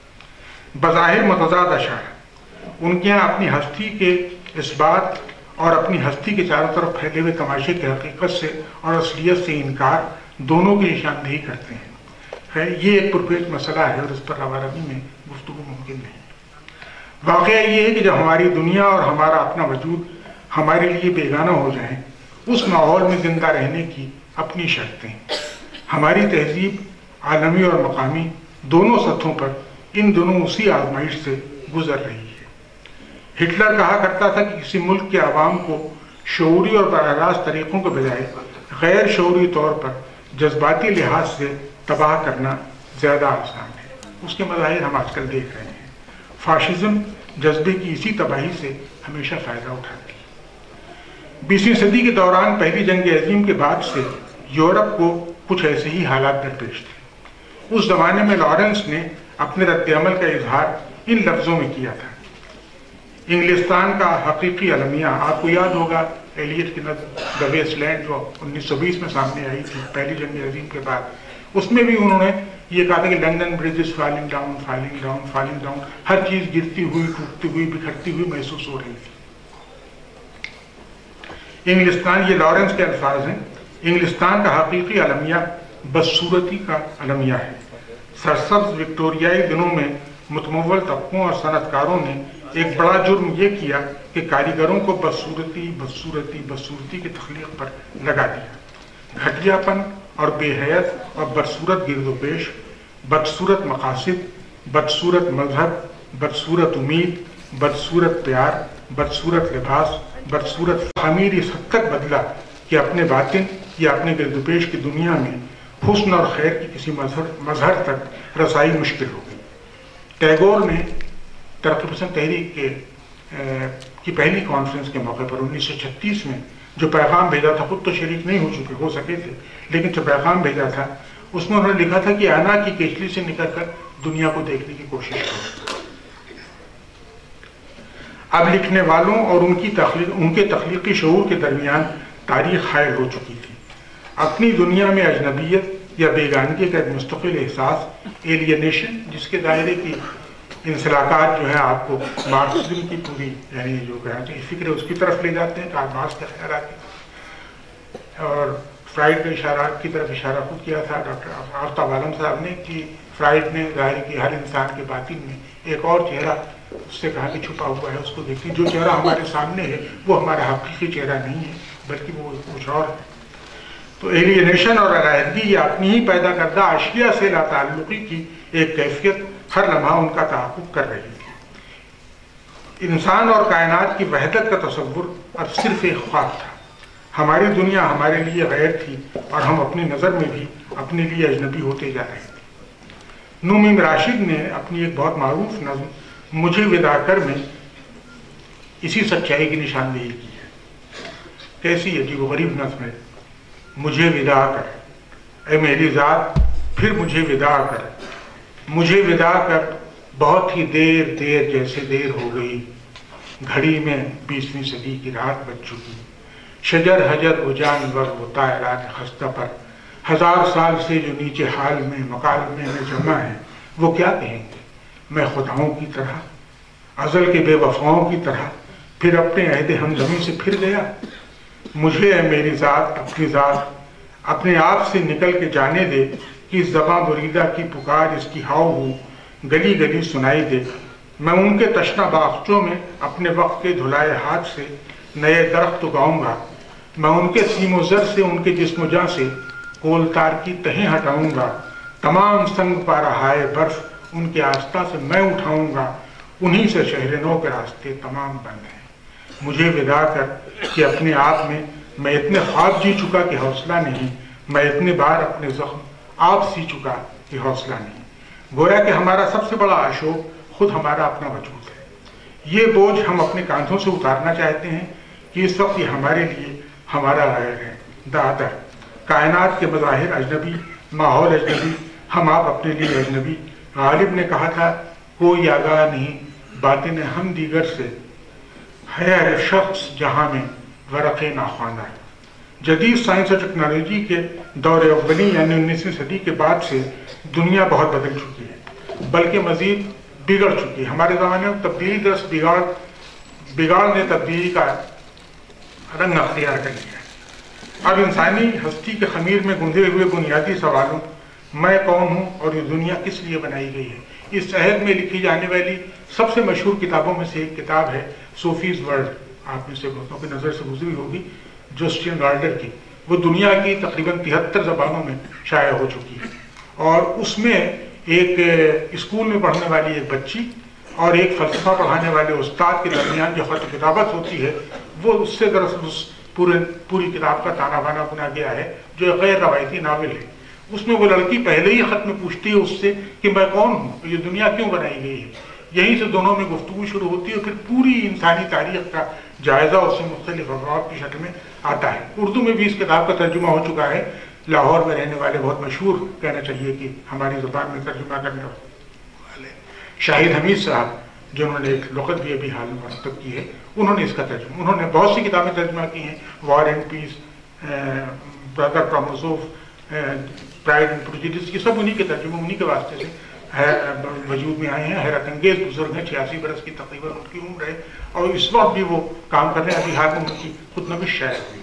بظاہر متضاد اشعار، ان کے یہاں اپنی ہستی کے اس بات اور اپنی ہستی کے چاروں طرف پھیلے ہوئے تماشے کی حقیقت سے اور اصلیت سے انکار دونوں کی نشاندہی کرتے ہیں۔ ہے یہ ایک پرپیچ مسئلہ ہے اور اس پر روا روی میں گفتگو ممکن نہیں۔ واقعہ یہ ہے کہ جب ہماری دنیا اور ہمارا اپنا وجود ہمارے لیے بیگانہ ہو جائیں، اس ماحول میں زندہ رہنے کی اپنی شرطیں، ہماری تہذیب عالمی اور مقامی دونوں سطحوں پر ان دونوں اسی آزمائش سے گزر رہی ہے۔ ہٹلر کہا کرتا تھا کہ کسی ملک کے عوام کو شعوری اور براہ راست طریقوں کے بجائے غیر شعوری طور پر جذباتی لحاظ سے تباہ کرنا زیادہ آسان ہے۔ اس کے مظاہر ہم آج کل دیکھ رہے ہیں۔ فاشزم جذبے کی اسی تباہی سے ہمیشہ فائدہ اٹھاتی ہے۔ بیسویں صدی کے دوران پہلی جنگ عظیم کے بعد سے یورپ کو کچھ ایسے ہی حالات درپیش تھے۔ اس زمانے میں لارنس نے اپنے رد عمل کا اظہار ان لفظوں میں کیا تھا: انگلستان کا حقیقی المیہ، آپ کو یاد ہوگا ایلیٹ کی نظم دی ویسٹ لینڈ جو انیس سو بیس میں سامنے آئی تھی پہلی جنگ عظیم کے بعد، اس میں بھی انہوں نے یہ کہا تھا کہ London bridge is falling down falling down falling down, ہر چیز گرتی ہوئی ٹوٹتی ہوئی بکھرتی ہوئی محسوس ہو رہی تھی۔ انگلستان، یہ لارنس کے الفاظ ہیں، انگلستان کا حقیقی المیہ بدصورتی کا المیہ ہے۔ سرسبز وکٹوریائی دنوں میں متمول طبقوں اور صنعت کاروں نے ایک بڑا جرم یہ کیا کہ کاریگروں کو بدصورتی بدصورتی بدصورتی کی تخلیق پر لگا دیا۔ گھٹیا پن اور بے حیت اور بدصورت گرد و پیش، بدصورت مقاصد، بدصورت مذہب، بدصورت امید، بدصورت پیار، بدصورت لباس، بدصورت خمیر اس حد تک بدلا کہ اپنے باطن یا اپنے گرد و پیش کی دنیا میں حسن اور خیر کی کسی مظہر مظہر تک رسائی مشکل ہو گئی۔ ٹیگور نے ترقی پسند تحریک کے کی پہلی کانفرنس کے موقع پر انیس سو چھتیس میں جو پیغام بھیجا تھا، خود تو شریک نہیں ہو چکے ہو سکے تھے، لیکن جو پیغام بھیجا تھا اس میں انہوں نے لکھا تھا کہ آنا کی کیچلی سے نکل کر دنیا کو دیکھنے کی کوشش کرو۔ اب لکھنے والوں اور ان کی تخلیق ان کے تخلیقی شعور کے درمیان تاریخ حائل ہو چکی تھی۔ اپنی دنیا میں اجنبیت یا بیگانگی کا ایک مستقل احساس، ایلینیشن، جس کے دائرے کی انسلاکات جو ہے آپ کو مارکسزم کی پوری یعنی جو کہنا چاہیے فکر ہے اس کی طرف لے جاتے ہیں، کارل مارکس کے خیالات کی، اور فرائڈ کے اشارات کی طرف اشارہ خود کیا تھا ڈاکٹر آفتاب عالم صاحب نے کہ فرائڈ نے ظاہر کی ہر انسان کے باطن میں ایک اور چہرہ اس سے کہا کہ چھپا ہوا ہے، اس کو دیکھیں، جو چہرہ ہمارے سامنے ہے وہ ہمارا حقیقی چہرہ نہیں ہے بلکہ وہ کچھ اور ہے۔ تو ایلینیشن اور علیحدگی یہ اپنی ہی پیدا کردہ اشیاء سے لا تعلقی کی ایک کیفیت ہر لمحہ ان کا تحقق کر رہی تھی۔ انسان اور کائنات کی وحدت کا تصور اب صرف ایک خواب تھا۔ ہماری دنیا ہمارے لیے غیر تھی اور ہم اپنی نظر میں بھی اپنے لیے اجنبی ہوتے جا رہے تھے۔ نومیم راشد نے اپنی ایک بہت معروف نظم مجھے ودا کر میں اسی سچائی کی نشاندہی کی ہے۔ کیسی عجیب و غریب نظم ہے، مجھے ودا کر اے میری ذات، پھر مجھے ودا کر، مجھے ودا کر بہت ہی دیر دیر جیسے دیر ہو گئی، گھڑی میں بیسویں صدی کی رات بج چکی، شجر حجر و جانور و طائرات خستہ پر ہزار سال سے جو نیچے حال میں مکالمے میں جمع ہیں وہ کیا کہیں گے؟ میں خداؤں کی طرح، ازل کے بے وفاؤں کی طرح پھر اپنے عہد ہمدمی سے پھر گیا۔ مجھے اے میری ذات اپنی ذات اپنے آپ سے نکل کے جانے دے کہ اس زباں بریدہ کی پکار، اس کی ہاؤ ہو گلی گلی سنائی دے۔ میں ان کے تشنہ باغچوں میں اپنے وقت کے دھلائے ہاتھ سے نئے درخت اگاؤں گا۔ میں ان کے سیم و زر سے، ان کے جسم و جاں سے کول تار کی تہیں ہٹاؤں گا۔ تمام سنگ پارہائے برف ان کے آستہ سے میں اٹھاؤں گا، انہی سے شہر نو کے راستے تمام بند ہیں۔ مجھے ودا کر کہ اپنے آپ میں میں اتنے خواب جی چکا کہ حوصلہ نہیں، میں اتنے بار اپنے زخم آپ سی چکا کہ حوصلہ نہیں۔ گویا کہ ہمارا سب سے بڑا عشوب خود ہمارا اپنا وجود ہے۔ یہ بوجھ ہم اپنے کاندھوں سے اتارنا چاہتے ہیں کہ اس وقت یہ ہمارے لیے ہمارا غیر ہے، دادا۔ کائنات کے مظاہر اجنبی، ماحول اجنبی، ہم آپ اپنے لیے اجنبی۔ غالب نے کہا تھا کوئی آگاہ نہیں باطن ہم دیگر سے، ہے ہر شخص جہاں میں ورق ناخواندہ۔ جدید سائنس اور ٹیکنالوجی کے دور اولی یعنی انیسویں صدی کے بعد سے دنیا بہت بدل چکی ہے، بلکہ مزید بگڑ چکی ہے۔ ہمارے زمانے میں تبدیلی درس بگاڑ بگاڑ نے تبدیلی کا رنگ اختیار کر لیا ہے۔ اب انسانی ہستی کے خمیر میں گندے ہوئے بنیادی سوالوں میں کون ہوں اور یہ دنیا کس لیے بنائی گئی ہے، اس عہد میں لکھی جانے والی سب سے مشہور کتابوں میں سے ایک کتاب ہے صوفیز ورلڈ، آپ میں سے بہتوں کی نظر سے گزری ہوگی، جسٹن گارڈر کی۔ وہ دنیا کی تقریباً تہتر زبانوں میں شائع ہو چکی ہے، اور اس میں ایک اسکول میں پڑھنے والی ایک بچی اور ایک فلسفہ پڑھانے والے استاد کے درمیان جو خط کتابت ہوتی ہے وہ اس سے دراصل اس پورے پوری کتاب کا تانا بانا بنا گیا ہے، جو ایک غیر روایتی ناول ہے۔ اس میں وہ لڑکی پہلے ہی خط میں پوچھتی ہے اس سے کہ میں کون ہوں، یہ دنیا کیوں بنائی گئی ہے۔ یہیں سے دونوں میں گفتگو شروع ہوتی ہے، پھر پوری انسانی تاریخ کا جائزہ اس سے مختلف ابواب کی شکل میں آتا ہے۔ اردو میں بھی اس کتاب کا ترجمہ ہو چکا ہے، لاہور میں رہنے والے بہت مشہور، کہنا چاہیے کہ ہماری زبان میں ترجمہ کرنے والے شاہد حمید صاحب، جنہوں نے ایک لغت بھی ابھی حال میں مرتب کی ہے، انہوں نے اس کا ترجمہ، انہوں نے بہت سی کتابیں ترجمہ کی ہیں، War and Peace, Brother Karamazov, Pride and Prejudice, یہ سب انہی کے ترجمے انہی کے واسطے سے وجود میں آئے ہیں۔ حیرت انگیز بزرگ ہیں، چھیاسی برس کی تقریباً ان کی عمر ہے، اور اس وقت بھی وہ کام کر رہے ہیں، ابھی حال میں ان کی خود نوش شائع ہوئی۔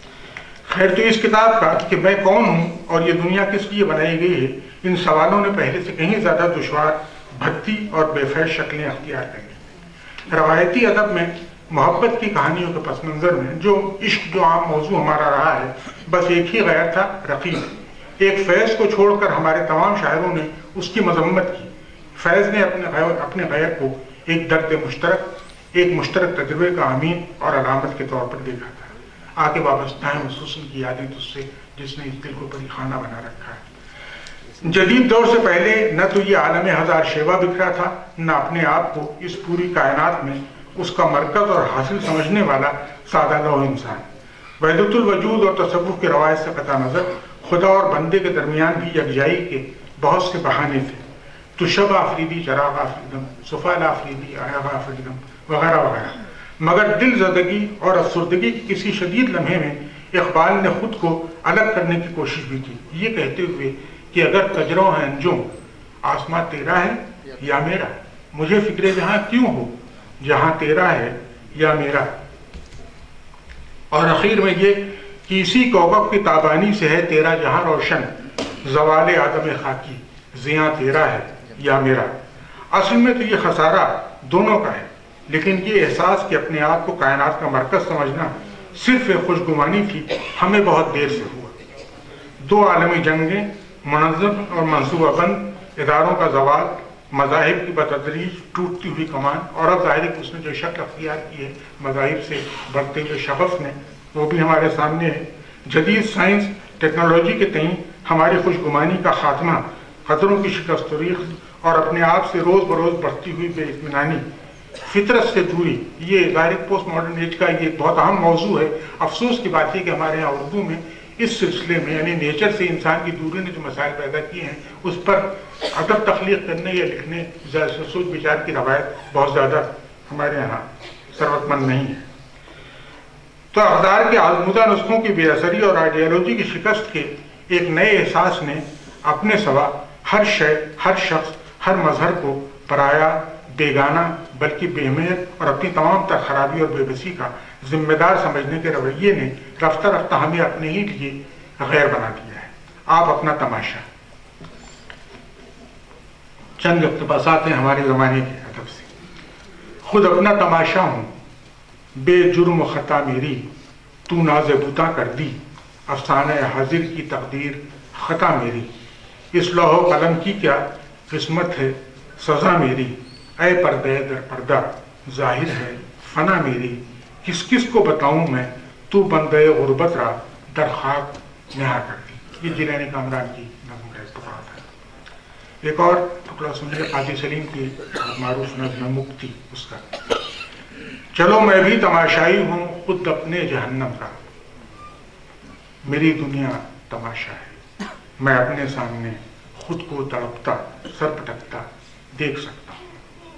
خیر، تو اس کتاب کا کہ میں کون ہوں اور یہ دنیا کس لیے بنائی گئی ہے، ان سوالوں نے پہلے سے کہیں زیادہ دشوار، بھدی اور بے فیض شکلیں اختیار کر لی۔ روایتی ادب میں محبت کی کہانیوں کے پس منظر میں جو عشق جو عام موضوع ہمارا رہا ہے، بس ایک ہی غیر تھا، رقیب۔ ایک فیض کو چھوڑ کر ہمارے تمام شاعروں نے اس کی مذمت کی۔ فیض نے اپنے غیر اپنے غیر کو ایک درد مشترک، ایک مشترک تجربے کا امین اور علامت کے طور پر دیکھا تھا۔ آ کے وابستہ ہیں اس حسن کی یادیں تجھ سے جس نے اس دل کو پری خانہ بنا رکھا ہے۔ جدید دور سے پہلے نہ تو یہ عالم ہزار شیوا بکھرا تھا، نہ اپنے آپ کو اس پوری کائنات میں اس کا مرکز اور حاصل سمجھنے والا سادہ لوح انسان۔ وحدت الوجود اور تصوف کے روایت سے قطع نظر خدا اور بندے کے درمیان بھی یکجائی کے بہت سے بہانے تھے، تو شب آفریدی چراغ آفریدم، سفال آفریدی آیاغ آفریدم وغیرہ وغیرہ۔ مگر دل زدگی اور افسردگی کی کسی شدید لمحے میں اقبال نے خود کو الگ کرنے کی کوشش بھی کی، یہ کہتے ہوئے کہ اگر تجرو ہے انجم، آسماں تیرا ہے یا میرا، مجھے فکر جہاں کیوں ہو جہاں تیرا ہے یا میرا۔ اور اخیر میں یہ کہ اسی کوکب کی تابانی سے ہے تیرا جہاں روشن، زوال آدم خاکی زیاں تیرا ہے یا میرا۔ اصل میں تو یہ خسارہ دونوں کا ہے، لیکن یہ احساس کہ اپنے آپ کو کائنات کا مرکز سمجھنا صرف ایک خوشگمانی تھی، ہمیں بہت دیر سے ہوا۔ دو عالمی جنگیں، منظم اور منصوبہ بند اداروں کا زوال، مذاہب کی بتدریج ٹوٹتی ہوئی کمان، اور اب ظاہر ہے کہ اس نے جو شکل اختیار کی ہے مذاہب سے بڑھتے ہوئے شغف نے، وہ بھی ہمارے سامنے ہے۔ جدید سائنس ٹیکنالوجی کے تئیں ہماری خوشگمانی کا خاتمہ، خطروں کی شکست و ریخت اور اپنے آپ سے روز بروز بڑھتی ہوئی بے اطمینانی، فطرت سے دوری، یہ ظاہر پوسٹ ماڈرن ایج کا یہ ایک بہت اہم موضوع ہے۔ افسوس کی بات ہے کہ ہمارے یہاں اردو میں اس سلسلے میں یعنی نیچر سے انسان کی دوری نے جو مسائل پیدا کیے ہیں اس پر ادب تخلیق کرنے یا لکھنے سوچ بچار کی روایت بہت زیادہ ہمارے یہاں ثروت مند نہیں ہے۔ تو اقدار کے آزمودہ نسخوں کی بے اثری اور آئیڈیالوجی کی شکست کے ایک نئے احساس نے اپنے سوا ہر شے، ہر شخص، ہر مظہر کو پرایا، بیگانہ بلکہ بے اہمیت اور اپنی تمام تر خرابی اور بے بسی کا ذمہ دار سمجھنے کے رویے نے رفتہ رفتہ ہمیں اپنے ہی لیے غیر بنا دیا ہے۔ آپ اپنا تماشا، چند اقتباسات ہیں ہمارے زمانے کے ادب سے۔ خود اپنا تماشا ہوں، بے جرم و خطا میری، تو ناز بوتا کر دی، افسانہ حاضر کی تقدیر خطا میری، اس لوح و قلم کی کیا قسمت ہے سزا میری، اے پردے در پردہ ظاہر ہے فنا میری، کس کس کو بتاؤں میں تو بندے غربت را در خاک نہا کر دی۔ یہ جیلانی کامران کی نظم کا ایک ٹکڑا تھا۔ ایک اور ٹکڑا سنیے قاضی سلیم کی معروف نظم مکتی، اس کا چلو میں بھی تماشائی ہوں خود اپنے جہنم کا، میری دنیا تماشا ہے، میں اپنے سامنے خود کو تڑپتا سر پٹکتا دیکھ سکتا ہوں۔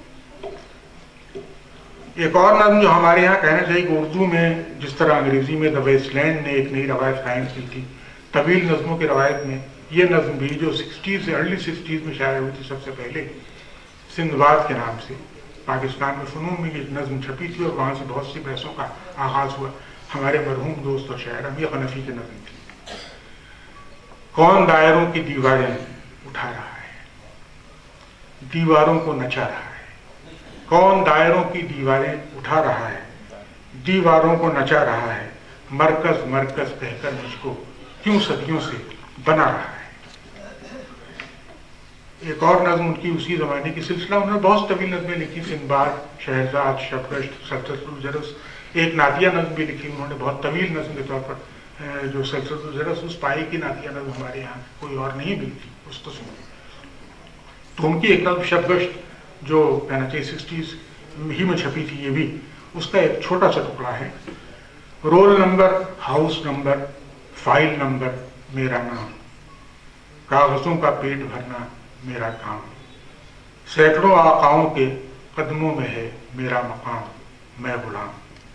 ایک اور نظم جو ہمارے یہاں کہنا چاہیے کہ اردو میں جس طرح انگریزی میں دا ویسٹ لینڈ نے ایک نئی روایت قائم کی تھی، طویل نظموں کی روایت میں یہ نظم بھی جو سکسٹیز سے ارلی سکسٹیز میں شائع ہوئی تھی سب سے پہلے، سندباد کے نام سے پاکستان میں فنون میں یہ نظم چھپی تھی اور وہاں سے بہت سی بحثوں کا آغاز ہوا۔ ہمارے مرحوم دوست اور شاعر امیر حنفی کی نظم تھی۔ کون دائروں کی دیواریں اٹھا رہا ہے، دیواروں کو نچا رہا ہے، کون دائروں کی دیواریں اٹھا رہا ہے، دیواروں کو نچا رہا ہے، مرکز مرکز کہہ کر مجھ کو کیوں صدیوں سے بنا رہا ہے۔ ایک اور نظم ان کی اسی زمانے کی سلسلہ، انہوں نے بہت طویل نظمیں لکھی، سندباد، شہرزاد، شبگشت، سلسلۃ الجرس، ایک نعتیہ نظم بھی لکھی انہوں نے بہت طویل نظم کے طور پر، جو سلسلۃ الجرس اس پائی کی نعتیہ نظم ہمارے یہاں کوئی اور نہیں ملتی اس قسم کی۔ تو ان کی ایک نظم شبگشت جو کہنا چاہیے سکسٹیز ہی میں چھپی تھی، یہ بھی اس کا ایک چھوٹا سا ٹکڑا ہے۔ Roll number, house number, file number میرا نام، کاغذوں کا پیٹ بھرنا میرا کام، سینکڑوں آقاؤں کے قدموں میں ہے میرا مقام، میں غلام۔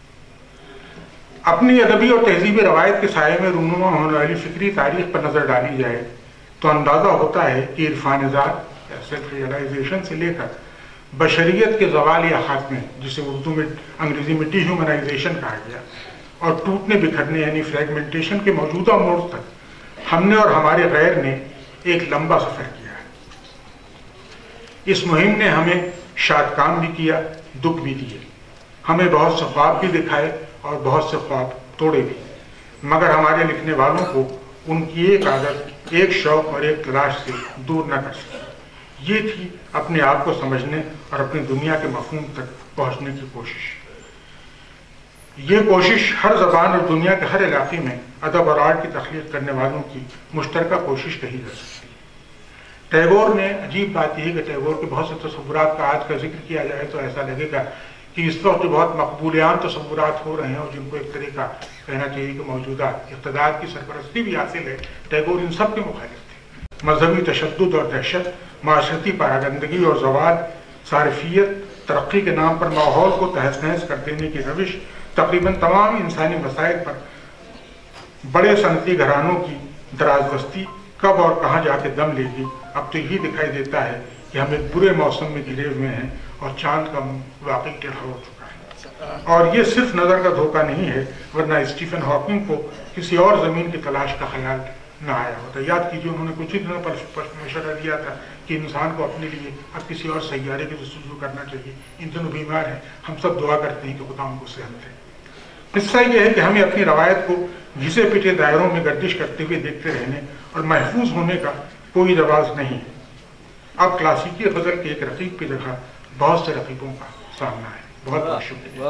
اپنی ادبی اور تہذیبی روایت کے سائے میں رونما ہونے والی فکری تاریخ پر نظر ڈالی جائے تو اندازہ ہوتا ہے کہ عرفان ذات سیلف ریئلائزیشن سے لے کر بشریت کے زوال یا خاتمے، جسے اردو میں انگریزی میں ڈی ہیومنائزیشن کہا گیا، اور ٹوٹنے بکھرنے یعنی فریگمنٹیشن کے موجودہ موڑ تک ہم نے اور ہمارے غیر نے ایک لمبا سفر کیا ہے۔ اس مہم نے ہمیں شاد کام بھی کیا، دکھ بھی دیے، ہمیں بہت سے خواب بھی دکھائے اور بہت سے خواب توڑے بھی، مگر ہمارے لکھنے والوں کو ان کی ایک عادت، ایک شوق اور ایک تلاش سے دور نہ کر سکے۔ یہ تھی اپنے آپ کو سمجھنے اور اپنی دنیا کے مفہوم تک پہنچنے کی کوشش۔ یہ کوشش ہر زبان اور دنیا کے ہر علاقے میں ادب اور آرٹ کی تخلیق کرنے والوں کی مشترکہ کوشش کہی جا سکتی ہے۔ ٹیگور نے، عجیب بات یہ ہے کہ ٹیگور کے بہت سے تصورات کا آج کا ذکر کیا جائے تو ایسا لگے گا کہ اس وقت جو بہت مقبولیان تصورات ہو رہے ہیں اور جن کو ایک طریقہ کہنا چاہیے کہ موجودہ اقتدار کی سرپرستی بھی حاصل ہے، ٹیگور ان سب کے مخالف تھے۔ مذہبی تشدد اور دہشت، معاشرتی پراگندگی اور زوال، صارفیت، ترقی کے نام پر ماحول کو تہس نہس کر دینے کی روش، تقریباً تمام انسانی مسائل پر بڑے صنعتی گھرانوں کی دراز بستی کب اور کہاں جا کے دم لے گی، اب تو یہی دکھائی دیتا ہے کہ ہم ایک برے موسم میں گھرے ہوئے ہیں اور چاند کا منہ واقعی ٹیڑھا ہو چکا ہے۔ اور یہ صرف نظر کا دھوکہ نہیں ہے، ورنہ اسٹیفن ہاکنگ کو किसी और ज़मीन की तलाश का ख्याल ना आया होता। याद कीजिए उन्होंने कुछ ही दिनों पर मशवरा दिया था कि इंसान को अपने लिए अब किसी और सैयारे की जस्तजू करना चाहिए, इन दोनों बीमार हैं, हम सब दुआ करते हैं कि खुदा उनको सेहत दे। किस्सा ये है कि हमें अपनी रवायत को घिसे पिटे दायरों में गर्दिश करते हुए देखते रहने और महफूज होने का कोई रवाज नहीं है। अब क्लासिकी गज़ल के एक रकीब की जगह बहुत से रकीबों का सामना है। बहुत बहुत शुक्रिया।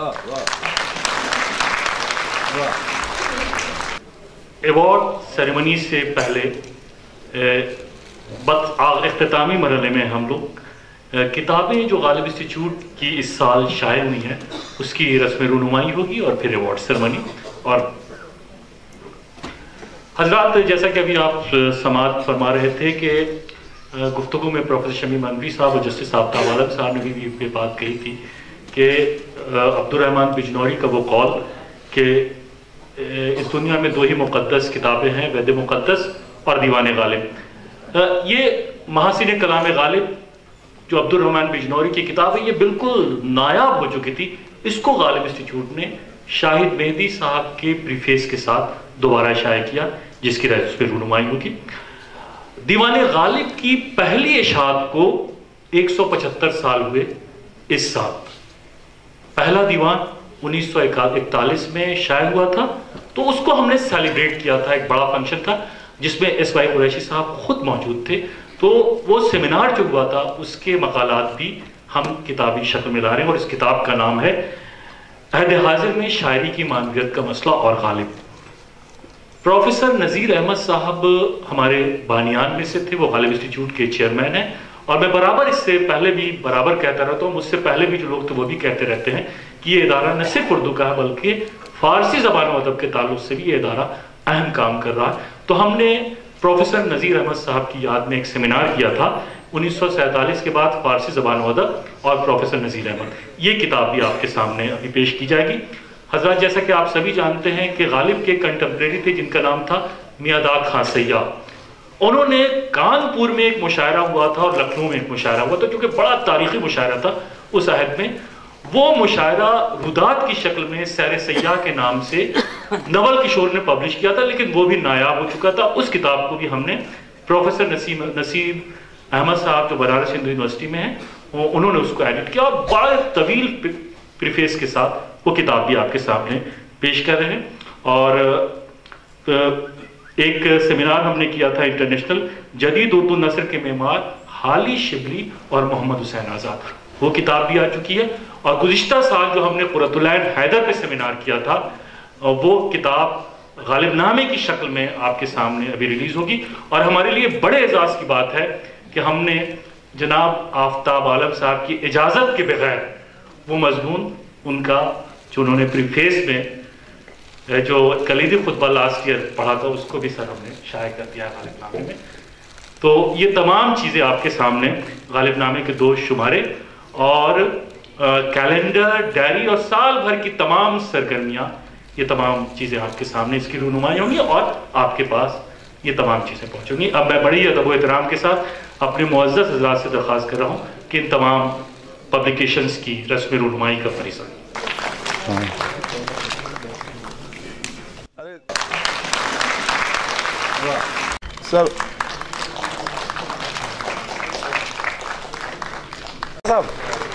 अवार्ड सेरेमनी से पहले बस इख्तितामी मरहले में हम लोग किताबें जो गालिब इंस्टीट्यूट की इस साल शाये हुई हैं उसकी रस्म रूनुमाई होगी और फिर अवार्ड सेरेमनी। और हजरात, जैसा कि अभी आप समात फरमा रहे थे कि गुफ्तगू में प्रोफेसर शमी मनवी साहब और जस्टिस आफ्ताब आलम साहब ने भी ये बात कही थी कि अब्दुर्रहमान बिजनौरी का वो कौल कि इस दुनिया में दो ही मुक़द्दस किताबें हैं, वैद मुक़द्दस और दीवान गालिब। ये महासिन कलाम गालिब जो अब्दुर्रहमान बिजनौरी की किताब है, ये बिल्कुल नायाब हो चुकी थी। इसको गालिब इंस्टीट्यूट ने शाहिद मेहदी साहब के प्रीफेस के साथ दोबारा शाये किया, जिसकी रस पे रूनुमाई होगी। दीवान गालिब की पहली इशाअत को एक सौ पचहत्तर साल हुए इस साल। पहला दीवान उन्नीस सौ इकतालीस में शाये हुआ था, तो उसको हमने सेलिब्रेट किया था। एक बड़ा फंक्शन था जिसमें एस वाई कुरैशी साहब खुद मौजूद थे। तो वो सेमिनार जो हुआ था उसके मकालात भी हम किताबी शक्ल में ला रहे हैं और इस किताब का नाम है अहद हाजिर में शायरी की मानवियत का मसला और गालिब। प्रोफेसर नज़ीर अहमद साहब हमारे बानियान में से थे, वो गालिब इंस्टीट्यूट के चेयरमैन हैं और मैं बराबर इससे पहले भी बराबर कहता रहता हूँ, मुझसे पहले भी जो लोग थे वो भी कहते रहते हैं कि ये इदारा न सिर्फ उर्दू का है बल्कि फारसी ज़बान व अदब के ताल्लुक से भी ये इदारा अहम काम कर रहा है। तो हमने प्रोफेसर नज़ीर अहमद साहब की याद में एक सेमिनार किया था उन्नीस सौ सैंतालीस के बाद, फारसी ज़बान व अदब और प्रोफेसर नज़ीर अहमद। ये किताब भी आपके सामने अभी पेश की जाएगी। हज़रात, जैसा कि आप सभी जानते हैं कि गालिब के कंटेम्प्रेरी थे जिनका नाम था मियां दाग खां सैय्याह। उन्होंने कानपुर में एक मुशायरा हुआ था और लखनऊ में एक मुशायरा हुआ था, जो कि बड़ा तारीखी मुशायरा था उस अहद में। वो मुशायरा रुदात की शक्ल में सैर सैयाह के नाम से नवल किशोर ने पब्लिश किया था, लेकिन वो भी नायाब हो चुका था। उस किताब को भी हमने प्रोफेसर नसीम नसीब अहमद साहब जो बनारस हिंदू यूनिवर्सिटी में हैं, उन्होंने उसको एडिट किया और बड़ा तवील प्रीफेस के साथ वो किताब भी आपके सामने पेश कर रहे हैं। और एक सेमिनार हमने किया था इंटरनेशनल जदीद उर्दू नस्र के मेमार हाली शिबली और मोहम्मद हुसैन आज़ाद, वो किताब भी आ चुकी है। और गुज़िश्ता साल जो हमने कुर्रतुल ऐन हैदर पे सेमिनार किया था, वो किताब गालिबनामे की शक्ल में आपके सामने अभी रिलीज होगी। और हमारे लिए बड़े एजाज़ की बात है कि हमने जनाब आफ्ताब आलम साहब की इजाज़त के बगैर वो मजमून उनका जो उन्होंने प्रीफेस में जो कलीदी खुतबा लास्ट ईयर पढ़ा था उसको भी सर हमने शाये कर दिया गालिबनामे में। तो ये तमाम चीज़ें आपके सामने गालिबनामे के दो शुमारे और कैलेंडर, डायरी और साल भर की तमाम सरगर्मियाँ, ये तमाम चीज़ें आपके सामने इसकी रूनुमाई होंगी और आपके पास ये तमाम चीज़ें पहुँचेंगी। अब मैं बड़ी अदब व एहतराम के साथ अपने मुअज़्ज़ज़ हज़रात से दरख्वास्त कर रहा हूँ कि इन तमाम पब्लिकेशंस की रस्म रूनुमाई का फरिज़ा। सर साहब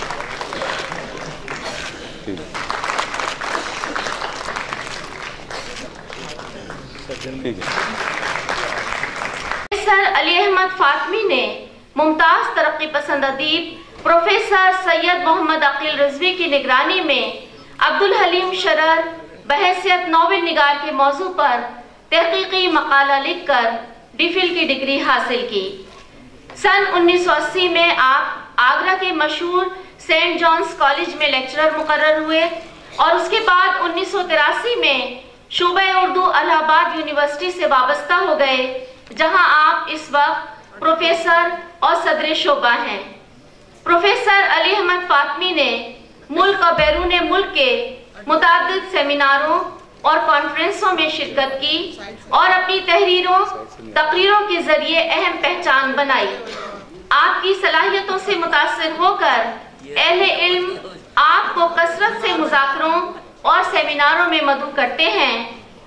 सर अली अहमद फातमी ने मुमताज तरक्की पसंद अदीब प्रोफेसर सैयद मोहम्मद अकील रिजवी की निगरानी में अब्दुल हलीम शरर बहैसियत नोबेल निगार के मौजू पर तहकीकी मकाला लिखकर डिफिल की डिग्री हासिल की। सन उन्नीस सौ अस्सी में आप आगरा के मशहूर सेंट जॉन्स कॉलेज में लेक्चरर मुकर्रर हुए और उसके बाद उन्नीस सौ तिरासी में शोबा उर्दू इलाहाबाद यूनिवर्सिटी से वाबस्ता हो गए, जहां आप इस वक्त प्रोफेसर और सदर शोबा हैं। प्रोफेसर अली अहमद फातमी ने मुल्क और बैरून मुल्क के मुतादिद सेमिनारों और कॉन्फ्रेंसों में शिरकत की और अपनी तहरीरों तकरीरों के जरिए अहम पहचान बनाई। आपकी सलाहियतों से मुतासिर होकर अहले इल्म आपको कसरत से मुज़ाकरों और सेमिनारों में मदऊ करते हैं।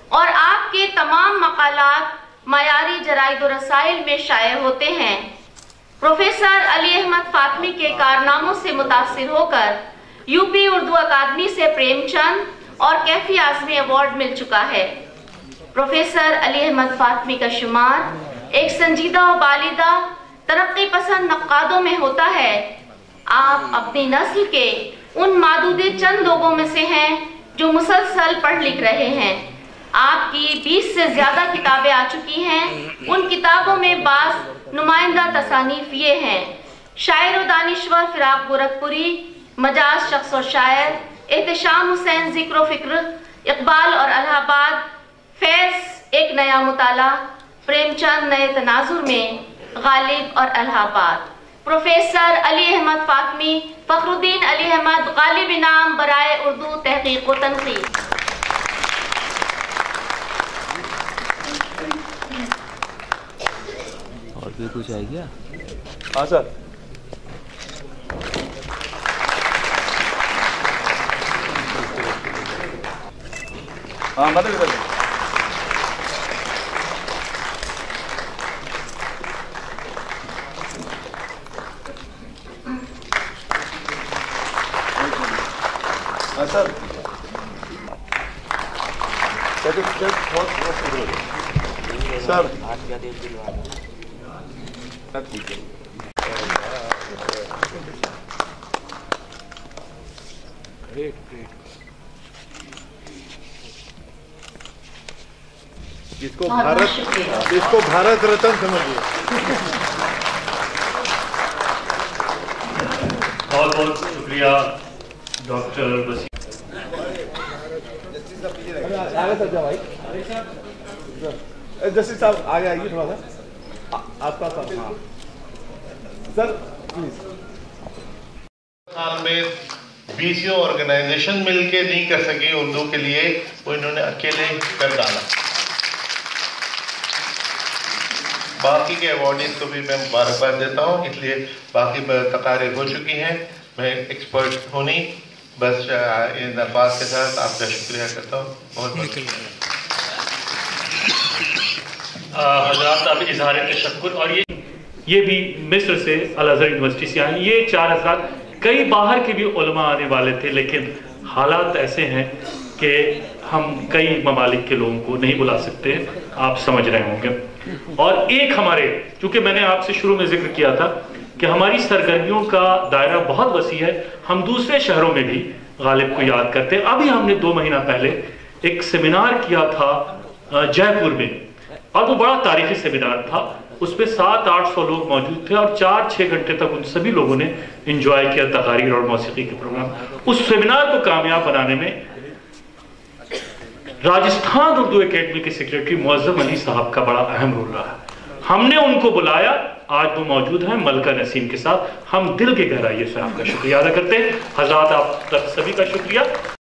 اور آپ کے تمام مقالات معیاری جرائد و رسائل میں شائع ہوتے ہیں۔ پروفیسر علی احمد فاطمی کے کارناموں سے متاثر ہو کر یو پی اردو اکادمی سے پریم چند اور کیفی اعظمی ایوارڈ مل چکا ہے۔ پروفیسر علی احمد فاطمی کا شمار ایک سنجیدہ و بالیدہ ترقی پسند نقادوں میں ہوتا ہے۔ آپ اپنی نسل کے ان معدود چند لوگوں میں سے ہیں جو مسلسل پڑھ لکھ رہے ہیں۔ آپ کی بیس سے زیادہ کتابیں آ چکی ہیں۔ ان کتابوں میں بعض نمائندہ تصانیف یہ ہیں: شاعر و دانشور فراق گورکھپوری، مجاز شخص و شاعر، احتشام حسین ذکر و فکر، اقبال اور الہ آباد، فیض ایک نیا مطالعہ، پریم چند نئے تناظر میں، غالب اور الہ آباد۔ پروفیسر علی احمد فاطمی فخر الدین علی احمد غالب انعام برائے اردو تحقیق و تنقید۔ اور بھی کچھ آئے گیا؟ ہاں سر۔ ہاں مدد کر دیں۔ ہاں سر سر جس کو بھارت جس کو بھارت رتن سمجھیے۔ بہت بہت شکریہ ڈاکٹر وسیم۔ جسٹس صاحب آگے آئیے تھوڑا سا آپ کا ہاں سر پلیز۔ سال میں بیسوں آرگنائزیشن مل کے نہیں کر سکی اردو کے لیے، وہ انہوں نے اکیلے کر ڈالا۔ باقی کے ایوارڈیز کو بھی میں مبارکباد دیتا ہوں، اس لیے باقی تقاریر ہو چکی ہیں، میں ایکسپرٹ ہوں نہیں، بس ان الفاظ کے ساتھ آپ کا شکریہ کرتا ہوں۔ بہت بہت حضرات اب اظہار تشکر۔ اور یہ یہ بھی مصر سے الازہر یونیورسٹی سے آئے، یہ چار حضرات کئی باہر کے بھی علماء آنے والے تھے، لیکن حالات ایسے ہیں کہ ہم کئی ممالک کے لوگوں کو نہیں بلا سکتے، آپ سمجھ رہے ہوں گے۔ اور ایک ہمارے، چونکہ میں نے آپ سے شروع میں ذکر کیا تھا کہ ہماری سرگرمیوں کا دائرہ بہت وسیع ہے، ہم دوسرے شہروں میں بھی غالب کو یاد کرتے ہیں۔ ابھی ہم نے دو مہینہ پہلے ایک سیمینار کیا تھا جے پور میں، اور وہ بڑا تاریخی سیمینار تھا، اس پہ سات آٹھ سو لوگ موجود تھے، اور چار چھ گھنٹے تک ان سبھی لوگوں نے انجوائے کیا تقاریر اور موسیقی کے پروگرام۔ اس سیمینار کو کامیاب بنانے میں راجستھان اردو اکیڈمی کے سیکریٹری معظم علی صاحب کا بڑا اہم رول رہا۔ ہم نے ان کو بلایا، آج وہ موجود ہیں ملکہ نسیم کے ساتھ، ہم دل کے گہرائیوں سے آپ کا شکریہ ادا کرتے ہیں۔ حضرات آپ سبھی کا شکریہ۔